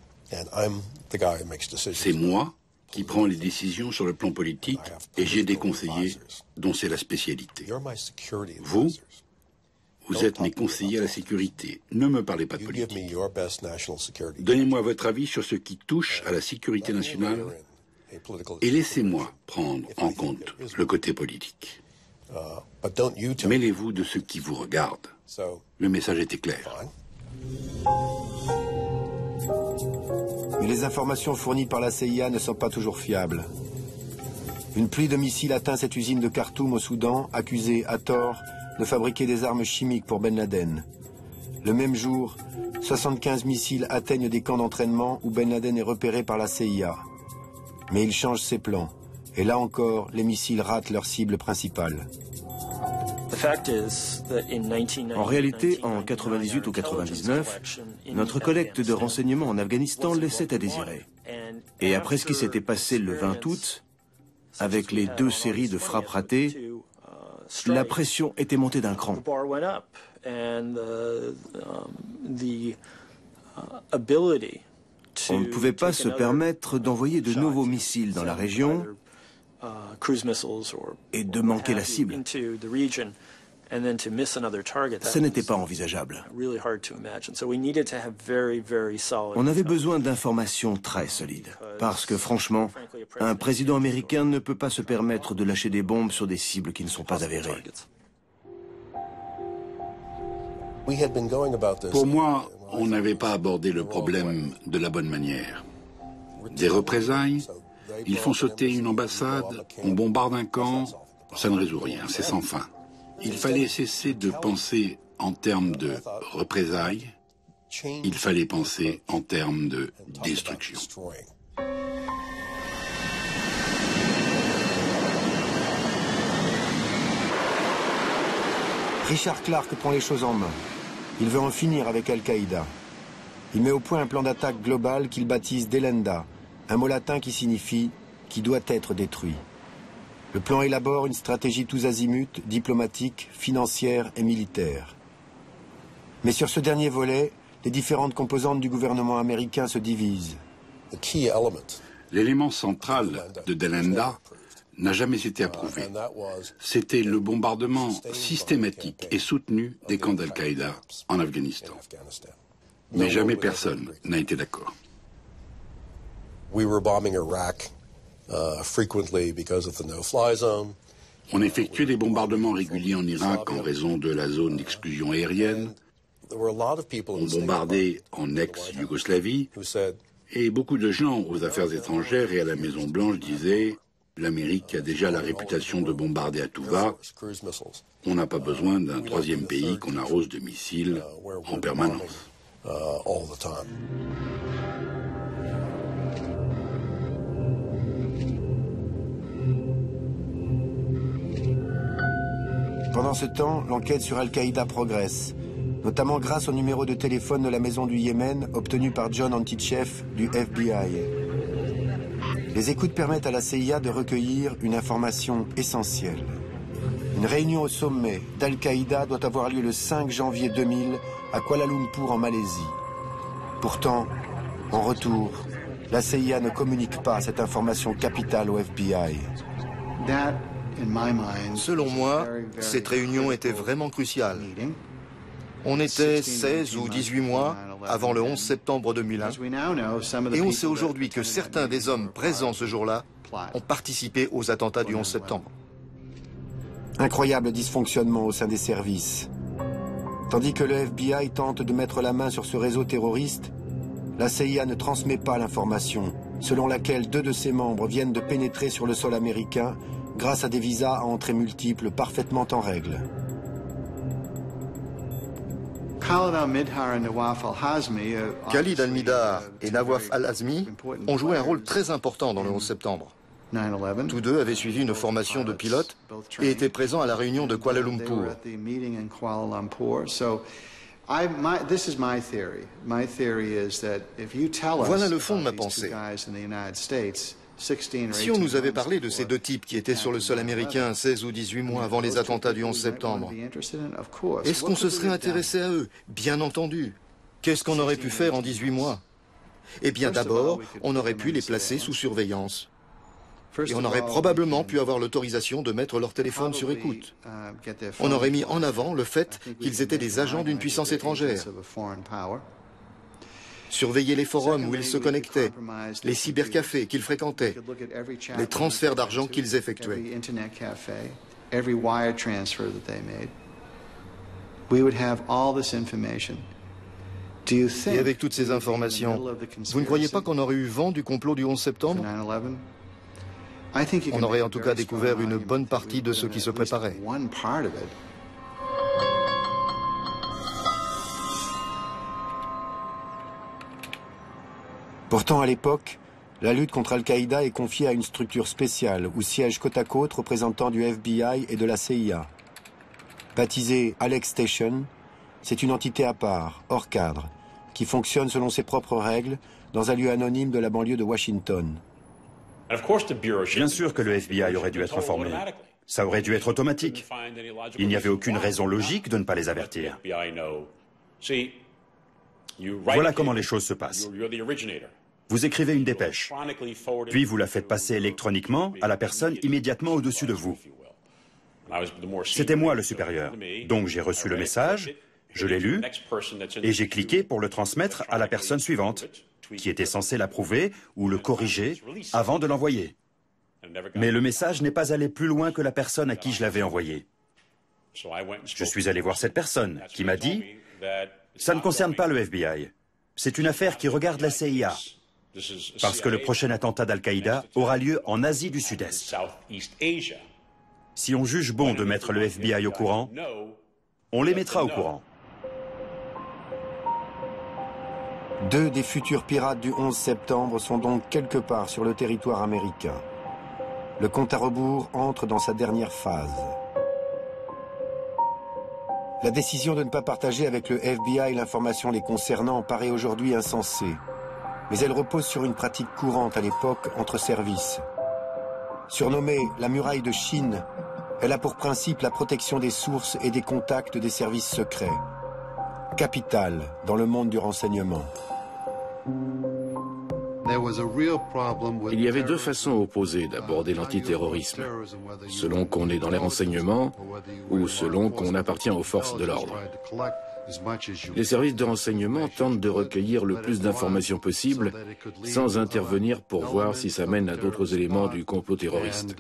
C'est moi qui prends les décisions sur le plan politique et j'ai des conseillers dont c'est la spécialité. Vous, vous êtes mes conseillers à la sécurité. Ne me parlez pas de politique. Donnez-moi votre avis sur ce qui touche à la sécurité nationale et laissez-moi prendre en compte le côté politique. Mêlez-vous de ce qui vous regarde. » Le message était clair. Mais les informations fournies par la C I A ne sont pas toujours fiables. Une pluie de missiles atteint cette usine de Khartoum au Soudan, accusée, à tort, de fabriquer des armes chimiques pour Ben Laden. Le même jour, soixante-quinze missiles atteignent des camps d'entraînement où Ben Laden est repéré par la C I A. Mais il change ses plans. Et là encore, les missiles ratent leur cible principale. En réalité, en quatre-vingt-dix-huit ou quatre-vingt-dix-neuf, notre collecte de renseignements en Afghanistan laissait à désirer. Et après ce qui s'était passé le vingt août, avec les deux séries de frappes ratées, la pression était montée d'un cran. On ne pouvait pas se permettre d'envoyer de nouveaux missiles dans la région et de manquer la cible. Ça n'était pas envisageable. On avait besoin d'informations très solides, parce que franchement, un président américain ne peut pas se permettre de lâcher des bombes sur des cibles qui ne sont pas avérées. Pour moi, on n'avait pas abordé le problème de la bonne manière. Des représailles, ils font sauter une ambassade, on bombarde un camp, ça ne résout rien, c'est sans fin. Il fallait cesser de penser en termes de représailles, il fallait penser en termes de destruction. Richard Clarke prend les choses en main. Il veut en finir avec Al-Qaïda. Il met au point un plan d'attaque global qu'il baptise Delenda, un mot latin qui signifie « qui doit être détruit ». Le plan élabore une stratégie tous azimuts, diplomatique, financière et militaire. Mais sur ce dernier volet, les différentes composantes du gouvernement américain se divisent. L'élément central de Delenda n'a jamais été approuvé. C'était le bombardement systématique et soutenu des camps d'Al-Qaïda en Afghanistan. Mais jamais personne n'a été d'accord. On effectuait des bombardements réguliers en Irak en raison de la zone d'exclusion aérienne. On bombardait en ex-Yougoslavie. Et beaucoup de gens aux affaires étrangères et à la Maison-Blanche disaient « L'Amérique a déjà la réputation de bombarder à tout va. On n'a pas besoin d'un troisième pays qu'on arrose de missiles en permanence. » Pendant ce temps, l'enquête sur Al-Qaïda progresse, notamment grâce au numéro de téléphone de la maison du Yémen obtenu par John Antichef du F B I. Les écoutes permettent à la C I A de recueillir une information essentielle. Une réunion au sommet d'Al-Qaïda doit avoir lieu le cinq janvier deux mille à Kuala Lumpur en Malaisie. Pourtant, en retour, la C I A ne communique pas cette information capitale au F B I. Selon moi, cette réunion était vraiment cruciale. On était seize ou dix-huit mois avant le onze septembre deux mille un, et on sait aujourd'hui que certains des hommes présents ce jour-là ont participé aux attentats du onze septembre. Incroyable dysfonctionnement au sein des services. Tandis que le F B I tente de mettre la main sur ce réseau terroriste, la C I A ne transmet pas l'information, selon laquelle deux de ses membres viennent de pénétrer sur le sol américain grâce à des visas à entrées multiples parfaitement en règle. Khalid al-Mihdhar et Nawaf al-Azmi ont joué un rôle très important dans le onze septembre. Tous deux avaient suivi une formation de pilote et étaient présents à la réunion de Kuala Lumpur. Voilà le fond de ma pensée. Si on nous avait parlé de ces deux types qui étaient sur le sol américain seize ou dix-huit mois avant les attentats du onze septembre, est-ce qu'on se serait intéressé à eux? Bien entendu. Qu'est-ce qu'on aurait pu faire en dix-huit mois? Eh bien d'abord, on aurait pu les placer sous surveillance. Et on aurait probablement pu avoir l'autorisation de mettre leur téléphone sur écoute. On aurait mis en avant le fait qu'ils étaient des agents d'une puissance étrangère. Surveiller les forums où ils se connectaient, les cybercafés qu'ils fréquentaient, les transferts d'argent qu'ils effectuaient. Et avec toutes ces informations, vous ne croyez pas qu'on aurait eu vent du complot du onze septembre? On aurait en tout cas découvert une bonne partie de ce qui se préparait. Pourtant, à l'époque, la lutte contre Al-Qaïda est confiée à une structure spéciale où siègent côte à côte représentants du F B I et de la C I A. Baptisée Alex Station, c'est une entité à part, hors cadre, qui fonctionne selon ses propres règles dans un lieu anonyme de la banlieue de Washington. Bien sûr que le F B I aurait dû être informé. Ça aurait dû être automatique. Il n'y avait aucune raison logique de ne pas les avertir. Voilà comment les choses se passent. Vous écrivez une dépêche, puis vous la faites passer électroniquement à la personne immédiatement au-dessus de vous. C'était moi le supérieur, donc j'ai reçu le message, je l'ai lu, et j'ai cliqué pour le transmettre à la personne suivante, qui était censée l'approuver ou le corriger avant de l'envoyer. Mais le message n'est pas allé plus loin que la personne à qui je l'avais envoyé. Je suis allé voir cette personne, qui m'a dit « Ça ne concerne pas le F B I, c'est une affaire qui regarde la C I A. » Parce que le prochain attentat d'Al-Qaïda aura lieu en Asie du Sud-Est. Si on juge bon de mettre le F B I au courant, on les mettra au courant. Deux des futurs pirates du onze septembre sont donc quelque part sur le territoire américain. Le compte à rebours entre dans sa dernière phase. La décision de ne pas partager avec le F B I l'information les concernant paraît aujourd'hui insensée. Mais elle repose sur une pratique courante à l'époque entre services. Surnommée la muraille de Chine, elle a pour principe la protection des sources et des contacts des services secrets. Capitale dans le monde du renseignement. Il y avait deux façons opposées d'aborder l'antiterrorisme, selon qu'on est dans les renseignements ou selon qu'on appartient aux forces de l'ordre. Les services de renseignement tentent de recueillir le plus d'informations possible sans intervenir pour voir si ça mène à d'autres éléments du complot terroriste.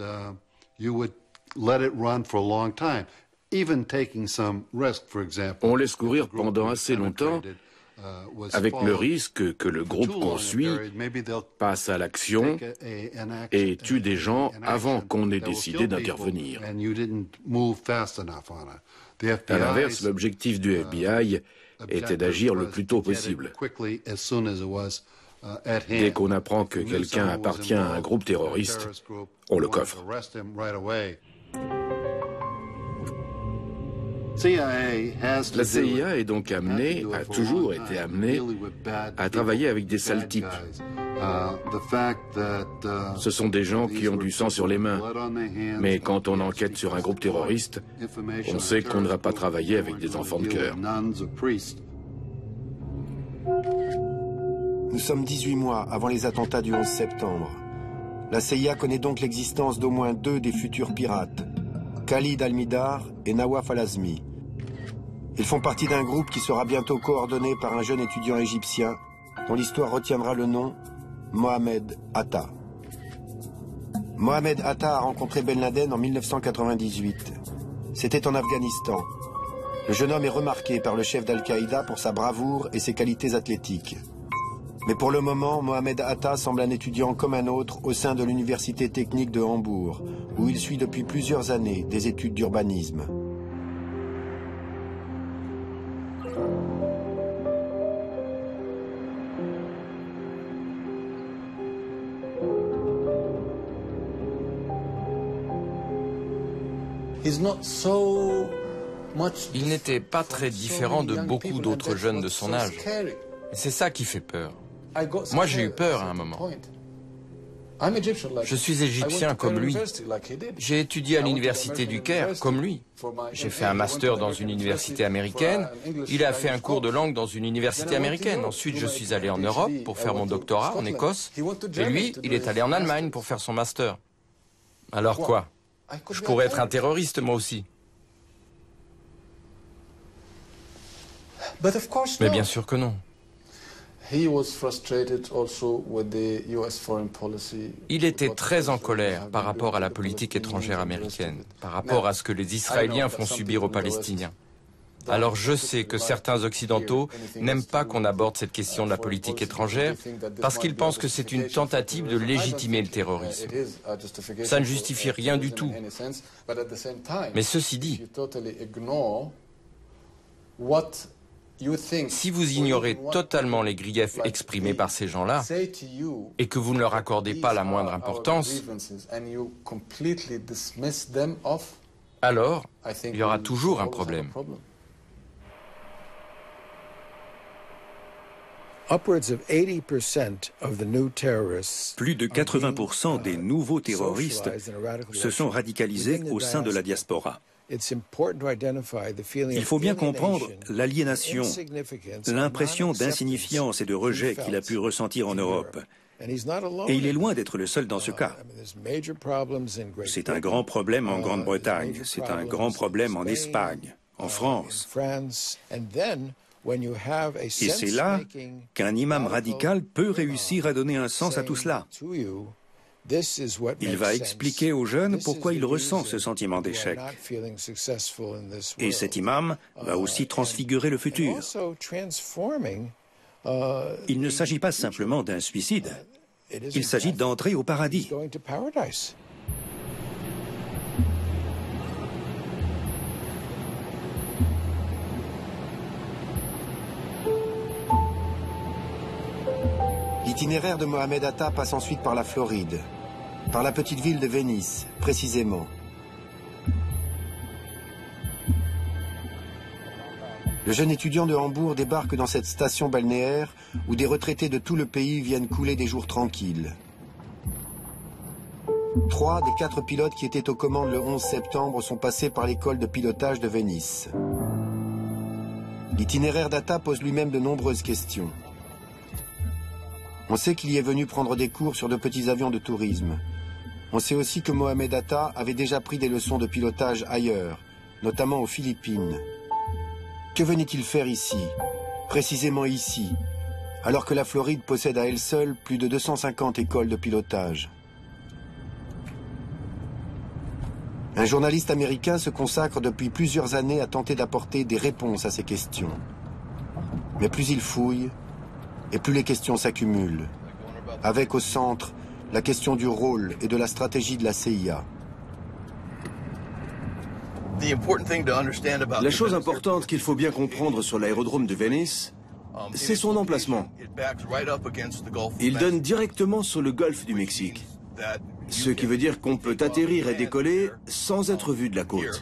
On laisse courir pendant assez longtemps avec le risque que le groupe qu'on suit passe à l'action et tue des gens avant qu'on ait décidé d'intervenir. À l'inverse, l'objectif du F B I était d'agir le plus tôt possible. Dès qu'on apprend que quelqu'un appartient à un groupe terroriste, on le coffre. La C I A est donc amenée, a toujours été amenée, à travailler avec des sales types. Ce sont des gens qui ont du sang sur les mains. Mais quand on enquête sur un groupe terroriste, on sait qu'on ne va pas travailler avec des enfants de cœur. Nous sommes dix-huit mois avant les attentats du onze septembre. La C I A connaît donc l'existence d'au moins deux des futurs pirates, Khalid Al-Mihdhar et Nawaf Al-Azmi. Ils font partie d'un groupe qui sera bientôt coordonné par un jeune étudiant égyptien dont l'histoire retiendra le nom Mohamed Atta. Mohamed Atta a rencontré Ben Laden en mille neuf cent quatre-vingt-dix-huit. C'était en Afghanistan. Le jeune homme est remarqué par le chef d'Al-Qaïda pour sa bravoure et ses qualités athlétiques. Mais pour le moment, Mohamed Atta semble un étudiant comme un autre au sein de l'université technique de Hambourg, où il suit depuis plusieurs années des études d'urbanisme. Il n'était pas très différent de beaucoup d'autres jeunes de son âge. Et c'est ça qui fait peur. Moi, j'ai eu peur à un moment. Je suis égyptien comme lui. J'ai étudié à l'université du Caire comme lui. J'ai fait un master dans une université américaine. Il a fait un cours de langue dans une université américaine. Ensuite, je suis allé en Europe pour faire mon doctorat en Écosse. Et lui, il est allé en Allemagne pour faire son master. Alors quoi? Je pourrais être un terroriste, moi aussi. Mais bien sûr que non. Il était très en colère par rapport à la politique étrangère américaine, par rapport à ce que les Israéliens font subir aux Palestiniens. Alors je sais que certains Occidentaux n'aiment pas qu'on aborde cette question de la politique étrangère parce qu'ils pensent que c'est une tentative de légitimer le terrorisme. Ça ne justifie rien du tout. Mais ceci dit, si vous ignorez totalement les griefs exprimés par ces gens-là et que vous ne leur accordez pas la moindre importance, alors il y aura toujours un problème. Plus de quatre-vingts pour cent des nouveaux terroristes se sont radicalisés au sein de la diaspora. Il faut bien comprendre l'aliénation, l'impression d'insignifiance et de rejet qu'il a pu ressentir en Europe. Et il est loin d'être le seul dans ce cas. C'est un grand problème en Grande-Bretagne, c'est un grand problème en Espagne, en France. Et c'est là qu'un imam radical peut réussir à donner un sens à tout cela. Il va expliquer aux jeunes pourquoi il ressent ce sentiment d'échec. Et cet imam va aussi transfigurer le futur. Il ne s'agit pas simplement d'un suicide. Il s'agit d'entrer au paradis. L'itinéraire de Mohamed Atta passe ensuite par la Floride, par la petite ville de Venice, précisément. Le jeune étudiant de Hambourg débarque dans cette station balnéaire où des retraités de tout le pays viennent couler des jours tranquilles. Trois des quatre pilotes qui étaient aux commandes le onze septembre sont passés par l'école de pilotage de Venise. L'itinéraire d'Atta pose lui-même de nombreuses questions. On sait qu'il y est venu prendre des cours sur de petits avions de tourisme. On sait aussi que Mohamed Atta avait déjà pris des leçons de pilotage ailleurs, notamment aux Philippines. Que venait-il faire ici, précisément ici, alors que la Floride possède à elle seule plus de deux cent cinquante écoles de pilotage? Un journaliste américain se consacre depuis plusieurs années à tenter d'apporter des réponses à ces questions. Mais plus il fouille, et plus les questions s'accumulent, avec au centre la question du rôle et de la stratégie de la C I A. La chose importante qu'il faut bien comprendre sur l'aérodrome de Venise, c'est son emplacement. Il donne directement sur le golfe du Mexique, ce qui veut dire qu'on peut atterrir et décoller sans être vu de la côte.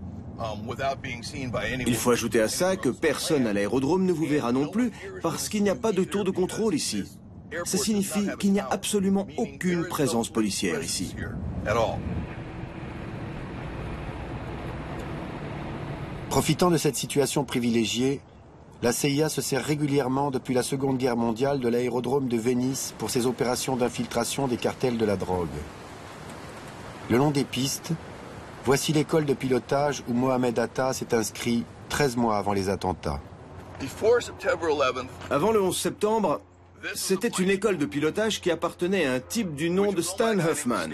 Il faut ajouter à ça que personne à l'aérodrome ne vous verra non plus parce qu'il n'y a pas de tour de contrôle ici. Ça signifie qu'il n'y a absolument aucune présence policière ici. Profitant de cette situation privilégiée, la C I A se sert régulièrement depuis la Seconde Guerre mondiale de l'aérodrome de Venise pour ses opérations d'infiltration des cartels de la drogue. Le long des pistes, voici l'école de pilotage où Mohamed Atta s'est inscrit treize mois avant les attentats. Avant le onze septembre, c'était une école de pilotage qui appartenait à un type du nom de Stan Huffman.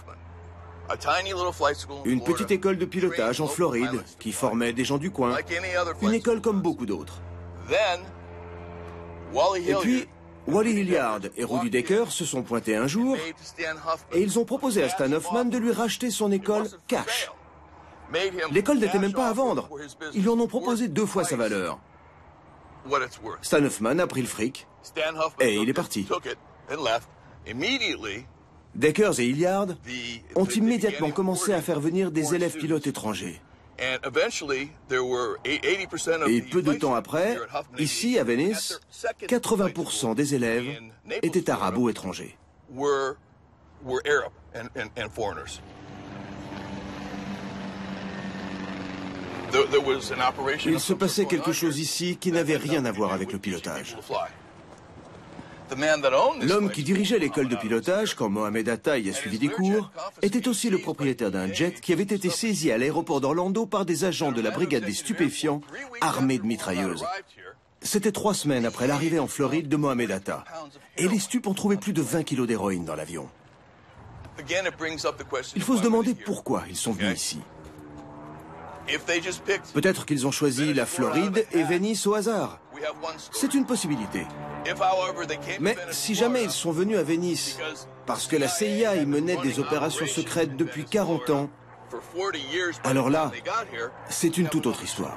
Une petite école de pilotage en Floride qui formait des gens du coin. Une école comme beaucoup d'autres. Et puis, Wally Hilliard et Rudy Decker se sont pointés un jour et ils ont proposé à Stan Huffman de lui racheter son école cash. L'école n'était même pas à vendre. Ils lui en ont proposé deux fois sa valeur. Stan Huffman a pris le fric et il est parti. Deckers et Hilliard ont immédiatement commencé à faire venir des élèves pilotes étrangers. Et peu de temps après, ici à Venise, quatre-vingts pour cent des élèves étaient arabes ou étrangers. were Arab and, and, and foreigners. There, there was an operation. Il se passait quelque chose ici qui n'avait rien à voir avec le pilotage. L'homme qui dirigeait l'école de pilotage, quand Mohamed Atta y a suivi des cours, était aussi le propriétaire d'un jet qui avait été saisi à l'aéroport d'Orlando par des agents de la brigade des stupéfiants armés de mitrailleuses. C'était trois semaines après l'arrivée en Floride de Mohamed Atta. Et les stupes ont trouvé plus de vingt kilos d'héroïne dans l'avion. Il faut se demander pourquoi ils sont venus ici. Peut-être qu'ils ont choisi la Floride et Venise au hasard. C'est une possibilité. Mais si jamais ils sont venus à Venise parce que la C I A y menait des opérations secrètes depuis quarante ans, alors là, c'est une toute autre histoire.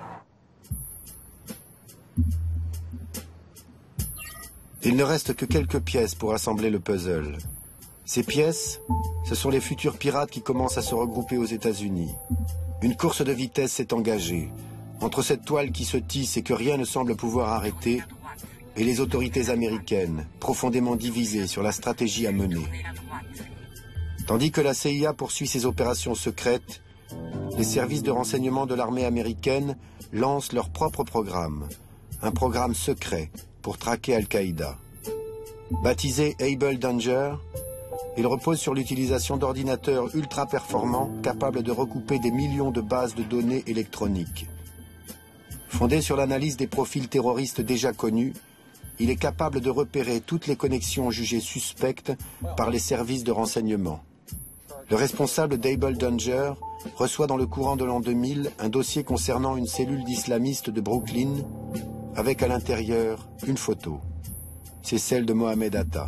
Il ne reste que quelques pièces pour assembler le puzzle. Ces pièces, ce sont les futurs pirates qui commencent à se regrouper aux États-Unis. Une course de vitesse s'est engagée entre cette toile qui se tisse et que rien ne semble pouvoir arrêter et les autorités américaines, profondément divisées sur la stratégie à mener. Tandis que la C I A poursuit ses opérations secrètes, les services de renseignement de l'armée américaine lancent leur propre programme, un programme secret pour traquer Al-Qaïda. Baptisé Able Danger, il repose sur l'utilisation d'ordinateurs ultra performants capables de recouper des millions de bases de données électroniques. Fondé sur l'analyse des profils terroristes déjà connus, il est capable de repérer toutes les connexions jugées suspectes par les services de renseignement. Le responsable d'Able Danger reçoit dans le courant de l'an deux mille un dossier concernant une cellule d'islamistes de Brooklyn avec à l'intérieur une photo. C'est celle de Mohamed Atta.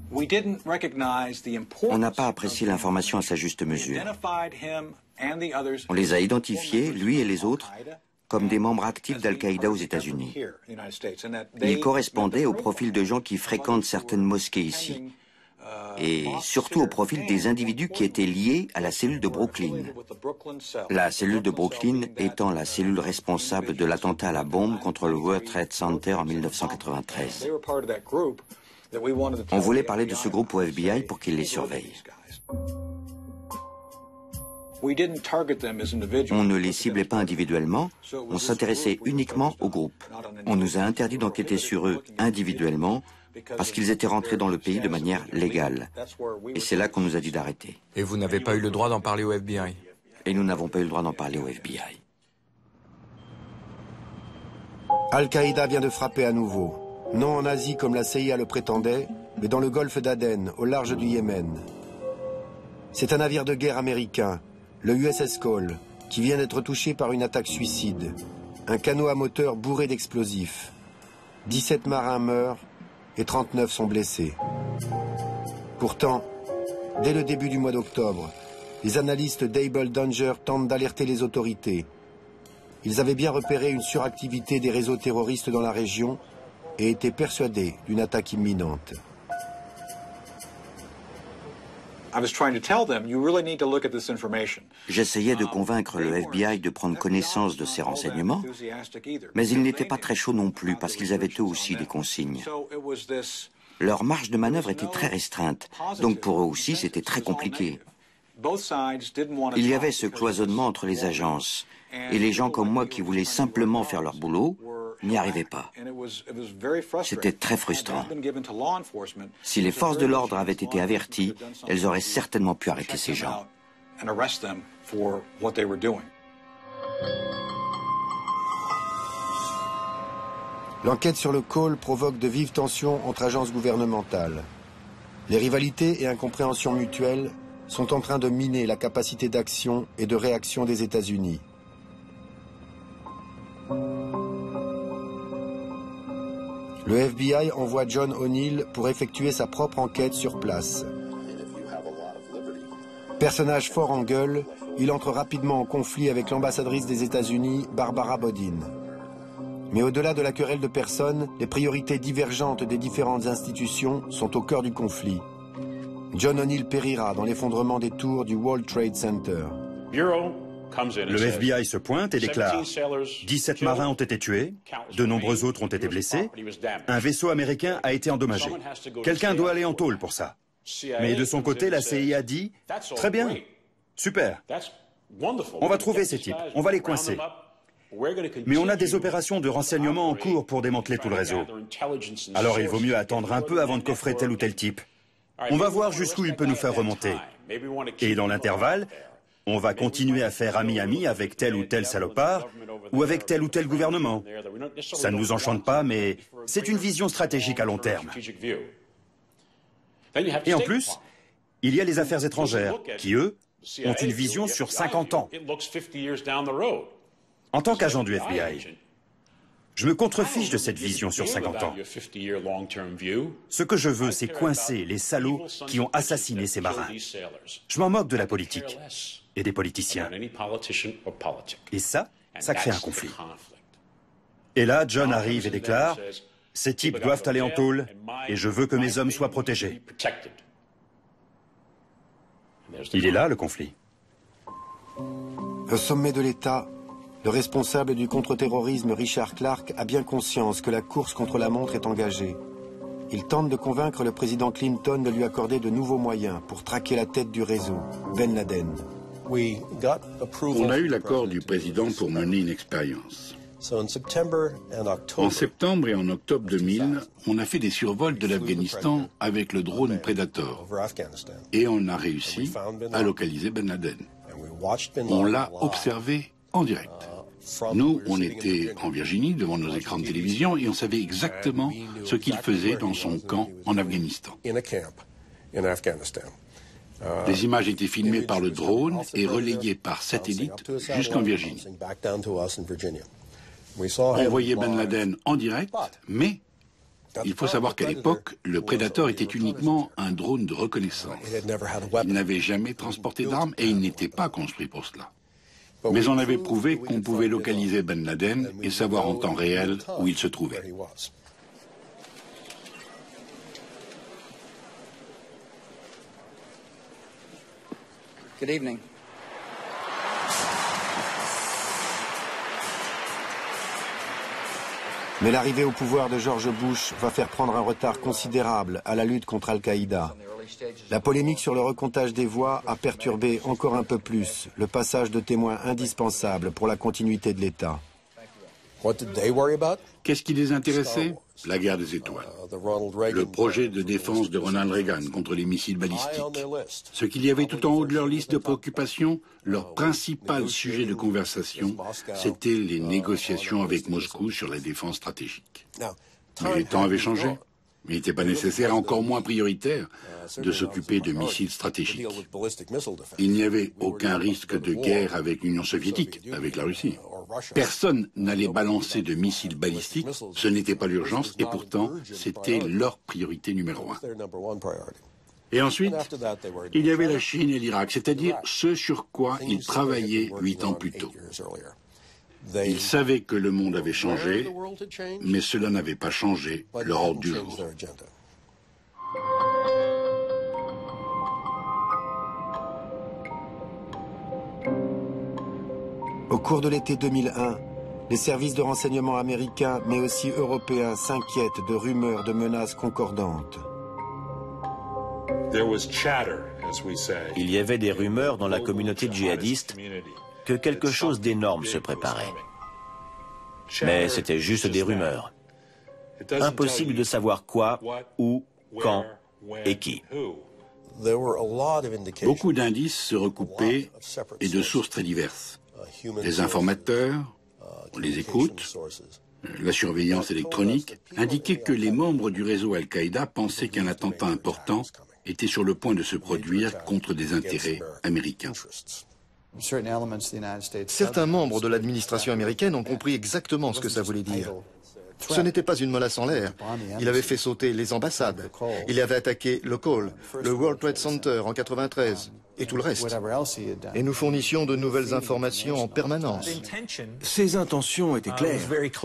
On n'a pas apprécié l'information à sa juste mesure. On les a identifiés, lui et les autres, comme des membres actifs d'Al-Qaïda aux États-Unis. Ils correspondaient au profil de gens qui fréquentent certaines mosquées ici, et surtout au profil des individus qui étaient liés à la cellule de Brooklyn. La cellule de Brooklyn étant la cellule responsable de l'attentat à la bombe contre le World Trade Center en mille neuf cent quatre-vingt-treize. On voulait parler de ce groupe au F B I pour qu'il les surveille. On ne les ciblait pas individuellement, on s'intéressait uniquement au groupe. On nous a interdit d'enquêter sur eux individuellement parce qu'ils étaient rentrés dans le pays de manière légale. Et c'est là qu'on nous a dit d'arrêter. Et vous n'avez pas eu le droit d'en parler au F B I? Et nous n'avons pas eu le droit d'en parler au F B I. Al-Qaïda vient de frapper à nouveau. Non en Asie comme la C I A le prétendait, mais dans le golfe d'Aden, au large du Yémen. C'est un navire de guerre américain, le U S S Cole, qui vient d'être touché par une attaque suicide. Un canot à moteur bourré d'explosifs. dix-sept marins meurent et trente-neuf sont blessés. Pourtant, dès le début du mois d'octobre, les analystes d'Able Danger tentent d'alerter les autorités. Ils avaient bien repéré une suractivité des réseaux terroristes dans la région et étaient persuadés d'une attaque imminente. J'essayais de convaincre le F B I de prendre connaissance de ces renseignements, mais ils n'étaient pas très chauds non plus parce qu'ils avaient eux aussi des consignes. Leur marge de manœuvre était très restreinte, donc pour eux aussi c'était très compliqué. Il y avait ce cloisonnement entre les agences, et les gens comme moi qui voulaient simplement faire leur boulot n'y arrivaient pas. C'était très frustrant. Si les forces de l'ordre avaient été averties, elles auraient certainement pu arrêter ces gens. L'enquête sur le call provoque de vives tensions entre agences gouvernementales. Les rivalités et incompréhensions mutuelles sont en train de miner la capacité d'action et de réaction des États-Unis. Le F B I envoie John O'Neill pour effectuer sa propre enquête sur place. Personnage fort en gueule, il entre rapidement en conflit avec l'ambassadrice des États-Unis, Barbara Bodin. Mais au-delà de la querelle de personnes, les priorités divergentes des différentes institutions sont au cœur du conflit. John O'Neill périra dans l'effondrement des tours du World Trade Center. Le F B I se pointe et déclare « dix-sept marins ont été tués, de nombreux autres ont été blessés, un vaisseau américain a été endommagé. Quelqu'un doit aller en tôle pour ça. » Mais de son côté, la C I A dit « Très bien, super, on va trouver ces types, on va les coincer. Mais on a des opérations de renseignement en cours pour démanteler tout le réseau. Alors il vaut mieux attendre un peu avant de coffrer tel ou tel type. On va voir jusqu'où il peut nous faire remonter. Et dans l'intervalle, on va continuer à faire ami-ami avec tel ou tel salopard ou avec tel ou tel gouvernement. Ça ne nous enchante pas, mais c'est une vision stratégique à long terme. Et en plus, il y a les affaires étrangères qui, eux, ont une vision sur cinquante ans. En tant qu'agent du F B I, je me contrefiche de cette vision sur cinquante ans. Ce que je veux, c'est coincer les salauds qui ont assassiné ces marins. Je m'en moque de la politique et des politiciens. Et ça, ça crée un conflit. Et là, John arrive et déclare « Ces types doivent aller en tôle et je veux que mes hommes soient protégés. » Il est là, le conflit. Au sommet de l'État, le responsable du contre-terrorisme Richard Clarke a bien conscience que la course contre la montre est engagée. Il tente de convaincre le président Clinton de lui accorder de nouveaux moyens pour traquer la tête du réseau, Ben Laden. On a eu l'accord du président pour mener une expérience. En septembre et en octobre deux mille, on a fait des survols de l'Afghanistan avec le drone Predator et on a réussi à localiser Ben Laden. On l'a observé en direct. Nous, on était en Virginie devant nos écrans de télévision et on savait exactement ce qu'il faisait dans son camp en Afghanistan. Les images étaient filmées par le drone et relayées par satellite jusqu'en Virginie. On voyait Ben Laden en direct, mais il faut savoir qu'à l'époque, le Predator était uniquement un drone de reconnaissance. Il n'avait jamais transporté d'armes et il n'était pas construit pour cela. Mais on avait prouvé qu'on pouvait localiser Ben Laden et savoir en temps réel où il se trouvait. Good evening. Mais l'arrivée au pouvoir de George Bush va faire prendre un retard considérable à la lutte contre Al-Qaïda. La polémique sur le recomptage des voix a perturbé encore un peu plus le passage de témoins indispensables pour la continuité de l'État. Qu'est-ce qui les intéressait? La guerre des étoiles. Le projet de défense de Ronald Reagan contre les missiles balistiques. Ce qu'il y avait tout en haut de leur liste de préoccupations, leur principal sujet de conversation, c'était les négociations avec Moscou sur la défense stratégique. Mais les temps avaient changé. Mais il n'était pas nécessaire, encore moins prioritaire, de s'occuper de missiles stratégiques. Il n'y avait aucun risque de guerre avec l'Union soviétique, avec la Russie. Personne n'allait balancer de missiles balistiques, ce n'était pas l'urgence, et pourtant, c'était leur priorité numéro un. Et ensuite, il y avait la Chine et l'Irak, c'est-à-dire ce sur quoi ils travaillaient huit ans plus tôt. Ils savaient que le monde avait changé, mais cela n'avait pas changé leur ordre du jour. Au cours de l'été deux mille un, les services de renseignement américains, mais aussi européens, s'inquiètent de rumeurs de menaces concordantes. Il y avait des rumeurs dans la communauté djihadiste que quelque chose d'énorme se préparait. Mais c'était juste des rumeurs. Impossible de savoir quoi, où, quand et qui. Beaucoup d'indices se recoupaient et de sources très diverses. Les informateurs, les écoutes, la surveillance électronique indiquaient que les membres du réseau Al-Qaïda pensaient qu'un attentat important était sur le point de se produire contre des intérêts américains. Certains membres de l'administration américaine ont compris exactement ce que ça voulait dire. Ce n'était pas une menace en l'air. Il avait fait sauter les ambassades. Il avait attaqué le Cole, le World Trade Center en quatre-vingt-treize et tout le reste. Et nous fournissions de nouvelles informations en permanence. Ses intentions étaient claires.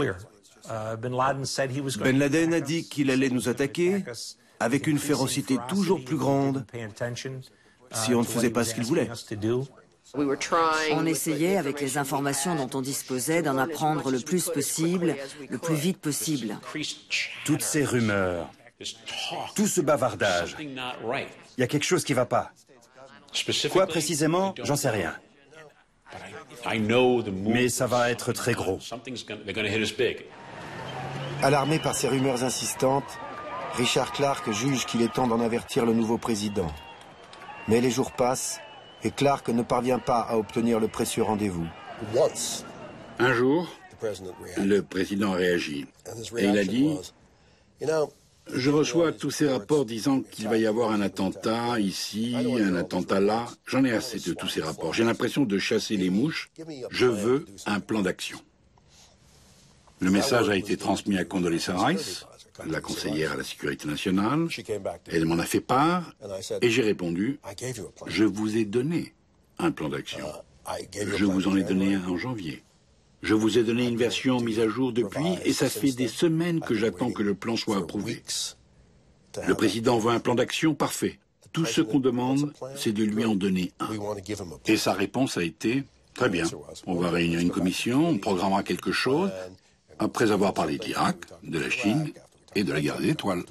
Ben Laden a dit qu'il allait nous attaquer avec une férocité toujours plus grande si on ne faisait pas ce qu'il voulait. On essayait, avec les informations dont on disposait, d'en apprendre le plus possible, le plus vite possible. Toutes ces rumeurs, Tout ce bavardage. Il y a quelque chose qui ne va pas. Quoi précisément, j'en sais rien. Mais ça va être très gros. Alarmé par ces rumeurs insistantes, Richard Clark juge qu'il est temps d'en avertir le nouveau président. Mais les jours passent et Clark ne parvient pas à obtenir le précieux rendez-vous. Un jour, le président a réagi et il a dit « Je reçois tous ces rapports disant qu'il va y avoir un attentat ici, un attentat là. J'en ai assez de tous ces rapports. J'ai l'impression de chasser les mouches. Je veux un plan d'action. » Le message a été transmis à Condoleezza Rice, la conseillère à la sécurité nationale. Elle m'en a fait part et j'ai répondu « Je vous ai donné un plan d'action. Je vous en ai donné un en janvier. Je vous ai donné une version mise à jour depuis et ça fait des semaines que j'attends que le plan soit approuvé. Le président veut un plan d'action parfait. Tout ce qu'on demande, c'est de lui en donner un. » Et sa réponse a été « Très bien, on va réunir une commission, on programmera quelque chose. » Après avoir parlé de l'Irak, de la Chine et de la guerre des étoiles.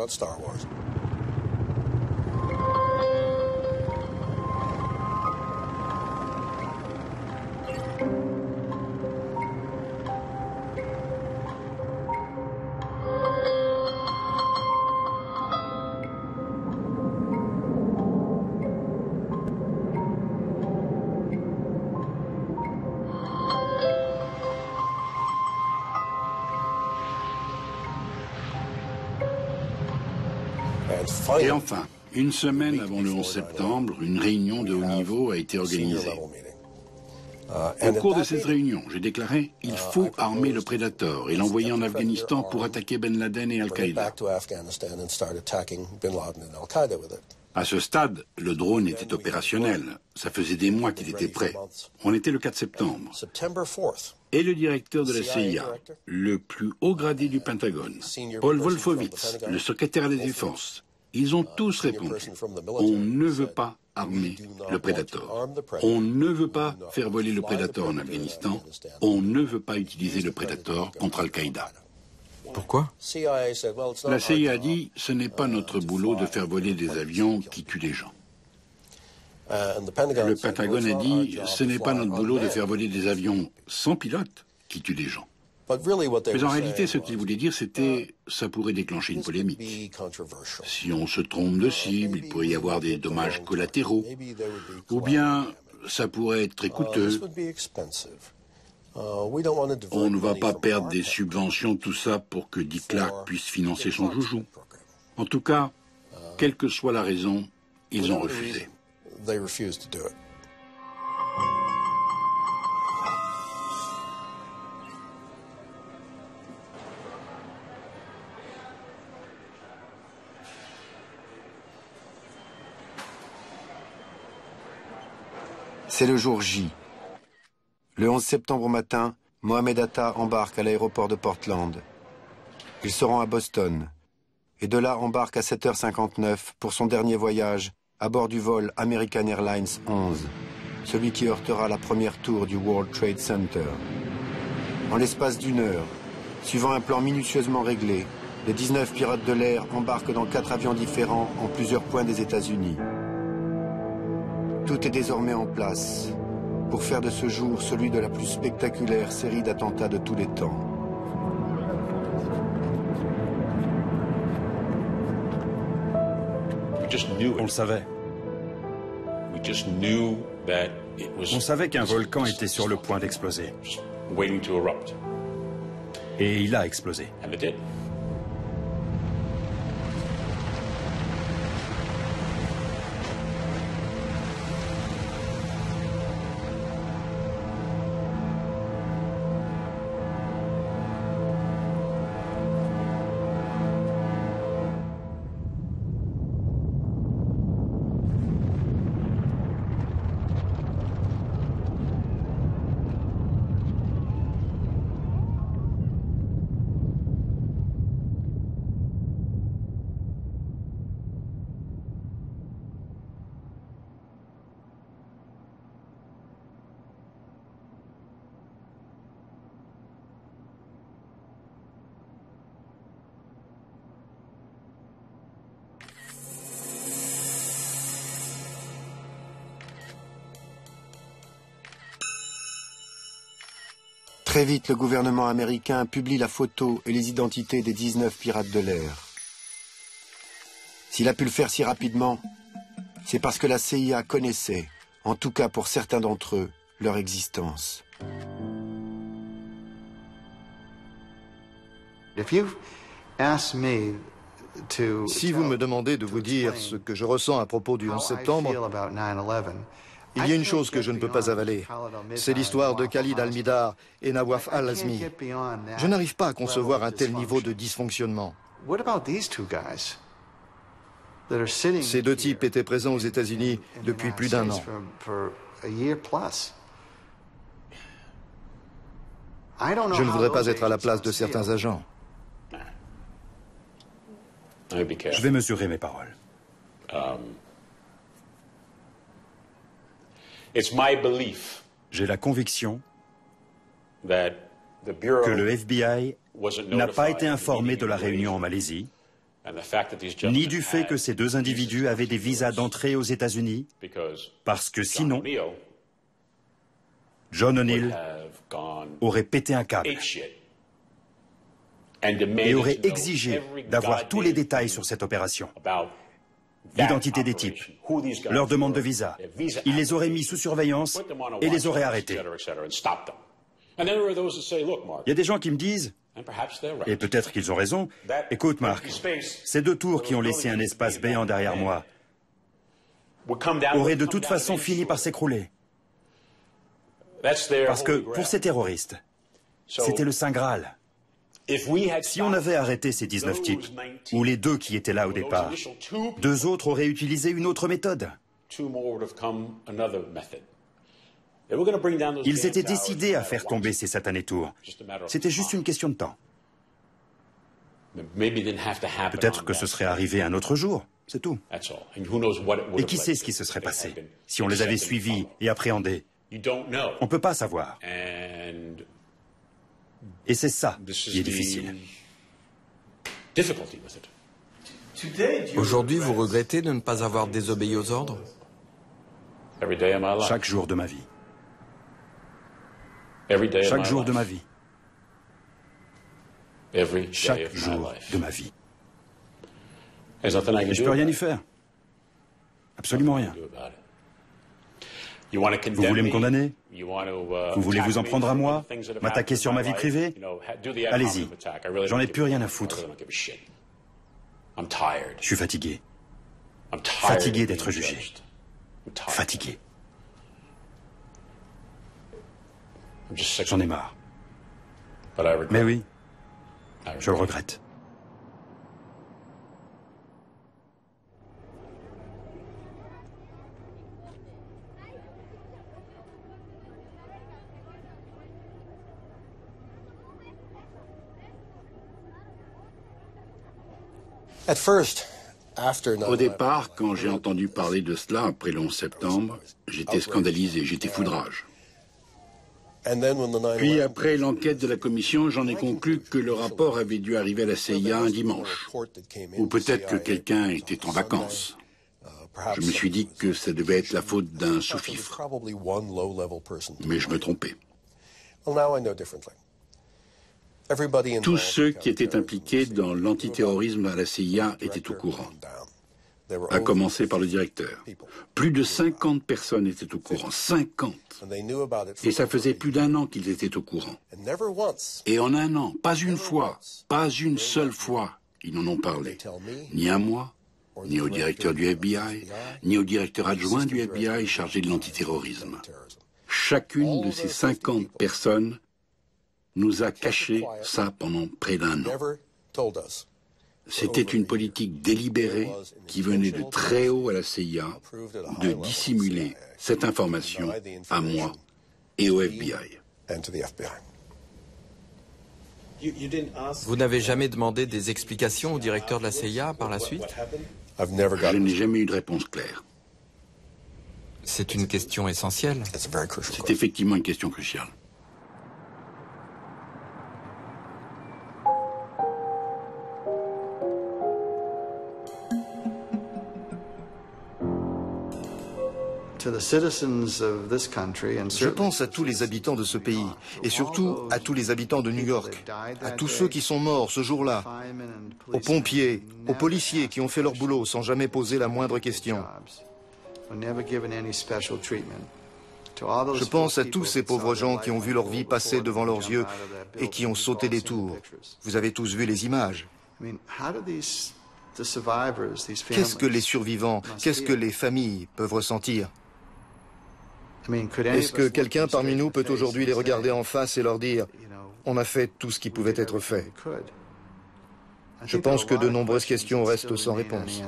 Et enfin, une semaine avant le onze septembre, une réunion de haut niveau a été organisée. Au cours de cette réunion, j'ai déclaré « Il faut armer le Predator et l'envoyer en Afghanistan pour attaquer Ben Laden et Al-Qaïda ». À ce stade, le drone était opérationnel. Ça faisait des mois qu'il était prêt. On était le quatre septembre. Et le directeur de la C I A, le plus haut gradé du Pentagone, Paul Wolfowitz, le secrétaire à la Défense, ils ont tous répondu « On ne veut pas armer le Predator. On ne veut pas faire voler le Predator en Afghanistan. On ne veut pas utiliser le Predator contre Al-Qaïda. » Pourquoi? La C I A a dit « Ce n'est pas notre boulot de faire voler des avions qui tuent des gens. » Le Pentagone a dit « Ce n'est pas notre boulot de faire voler des avions sans pilote qui tuent des gens. » Mais en réalité, ce qu'il voulait dire, c'était « ça pourrait déclencher une polémique. Si on se trompe de cible, il pourrait y avoir des dommages collatéraux. Ou bien, ça pourrait être très coûteux. On ne va pas perdre des subventions, tout ça, pour que Dick Clark puisse financer son joujou. En tout cas, quelle que soit la raison, ils ont refusé. C'est le jour J. Le onze septembre au matin, Mohamed Atta embarque à l'aéroport de Portland. Il se rend à Boston et de là embarque à sept heures cinquante-neuf pour son dernier voyage à bord du vol American Airlines onze, celui qui heurtera la première tour du World Trade Center. En l'espace d'une heure, suivant un plan minutieusement réglé, les dix-neuf pirates de l'air embarquent dans quatre avions différents en plusieurs points des États-Unis. Tout est désormais en place pour faire de ce jour celui de la plus spectaculaire série d'attentats de tous les temps. On le savait. On savait qu'un volcan était sur le point d'exploser. Et il a explosé. Très vite, le gouvernement américain publie la photo et les identités des dix-neuf pirates de l'air. S'il a pu le faire si rapidement, c'est parce que la C I A connaissait, en tout cas pour certains d'entre eux, leur existence. Si vous me demandez de vous dire ce que je ressens à propos du onze septembre, il y a une chose que je ne peux pas avaler. C'est l'histoire de Khalid al-Mihdhar et Nawaf al-Azmi. Je n'arrive pas à concevoir un tel niveau de dysfonctionnement. Ces deux types étaient présents aux États-Unis depuis plus d'un an. Je ne voudrais pas être à la place de certains agents. Je vais mesurer mes paroles. J'ai la conviction que le F B I n'a pas été informé de la réunion en Malaisie, ni du fait que ces deux individus avaient des visas d'entrée aux États-Unis, parce que sinon, John O'Neill aurait pété un câble et aurait exigé d'avoir tous les détails sur cette opération. L'identité des types, leur demande de visa. Il les aurait mis sous surveillance et les aurait arrêtés. Il y a des gens qui me disent, et peut-être qu'ils ont raison, écoute Mark, ces deux tours qui ont laissé un espace béant derrière moi auraient de toute façon fini par s'écrouler. Parce que pour ces terroristes, c'était le Saint Graal. Si on avait arrêté ces dix-neuf types, ou les deux qui étaient là au départ, deux autres auraient utilisé une autre méthode. Ils étaient décidés à faire tomber ces satanés tours. C'était juste une question de temps. Peut-être que ce serait arrivé un autre jour, c'est tout. Et qui sait ce qui se serait passé si on les avait suivis et appréhendés? On ne peut pas savoir. Et c'est ça qui est difficile. Aujourd'hui, vous regrettez de ne pas avoir désobéi aux ordres? Chaque jour de ma vie. Chaque jour de ma vie. Chaque jour de ma vie. Et je ne peux rien y faire. Absolument rien. Vous voulez me condamner? Vous voulez vous en prendre à moi? M'attaquer sur ma vie privée? Allez-y. J'en ai plus rien à foutre. Je suis fatigué. Fatigué d'être jugé. Fatigué. J'en ai marre. Mais oui, je le regrette. Au départ, quand j'ai entendu parler de cela après le onze septembre, j'étais scandalisé, j'étais foudrage. Puis après l'enquête de la commission, j'en ai conclu que le rapport avait dû arriver à la C I A un dimanche. Ou peut-être que quelqu'un était en vacances. Je me suis dit que ça devait être la faute d'un sous-fifre. Mais je me trompais. Tous ceux qui étaient impliqués dans l'antiterrorisme à la C I A étaient au courant, à commencer par le directeur. Plus de cinquante personnes étaient au courant, cinquante. Et ça faisait plus d'un an qu'ils étaient au courant. Et en un an, pas une fois, pas une seule fois, ils n'en ont parlé. Ni à moi, ni au directeur du F B I, ni au directeur adjoint du F B I chargé de l'antiterrorisme. Chacune de ces cinquante personnes nous a caché ça pendant près d'un an. C'était une politique délibérée qui venait de très haut à la C I A de dissimuler cette information à moi et au F B I. Vous n'avez jamais demandé des explications au directeur de la C I A par la suite? Je n'ai jamais eu de réponse claire. C'est une question essentielle. C'est effectivement une question cruciale. Je pense à tous les habitants de ce pays, et surtout à tous les habitants de New York, à tous ceux qui sont morts ce jour-là, aux pompiers, aux policiers qui ont fait leur boulot sans jamais poser la moindre question. Je pense à tous ces pauvres gens qui ont vu leur vie passer devant leurs yeux et qui ont sauté des tours. Vous avez tous vu les images. Qu'est-ce que les survivants, qu'est-ce que les familles peuvent ressentir? Est-ce que quelqu'un parmi nous peut aujourd'hui les regarder en face et leur dire « On a fait tout ce qui pouvait être fait ». Je pense que de nombreuses questions restent sans réponse.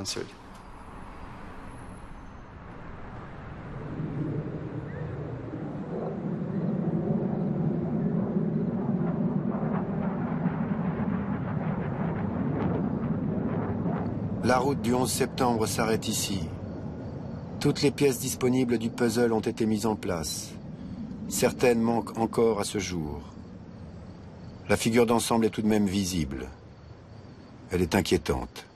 La route du onze septembre s'arrête ici. Toutes les pièces disponibles du puzzle ont été mises en place. Certaines manquent encore à ce jour. La figure d'ensemble est tout de même visible. Elle est inquiétante.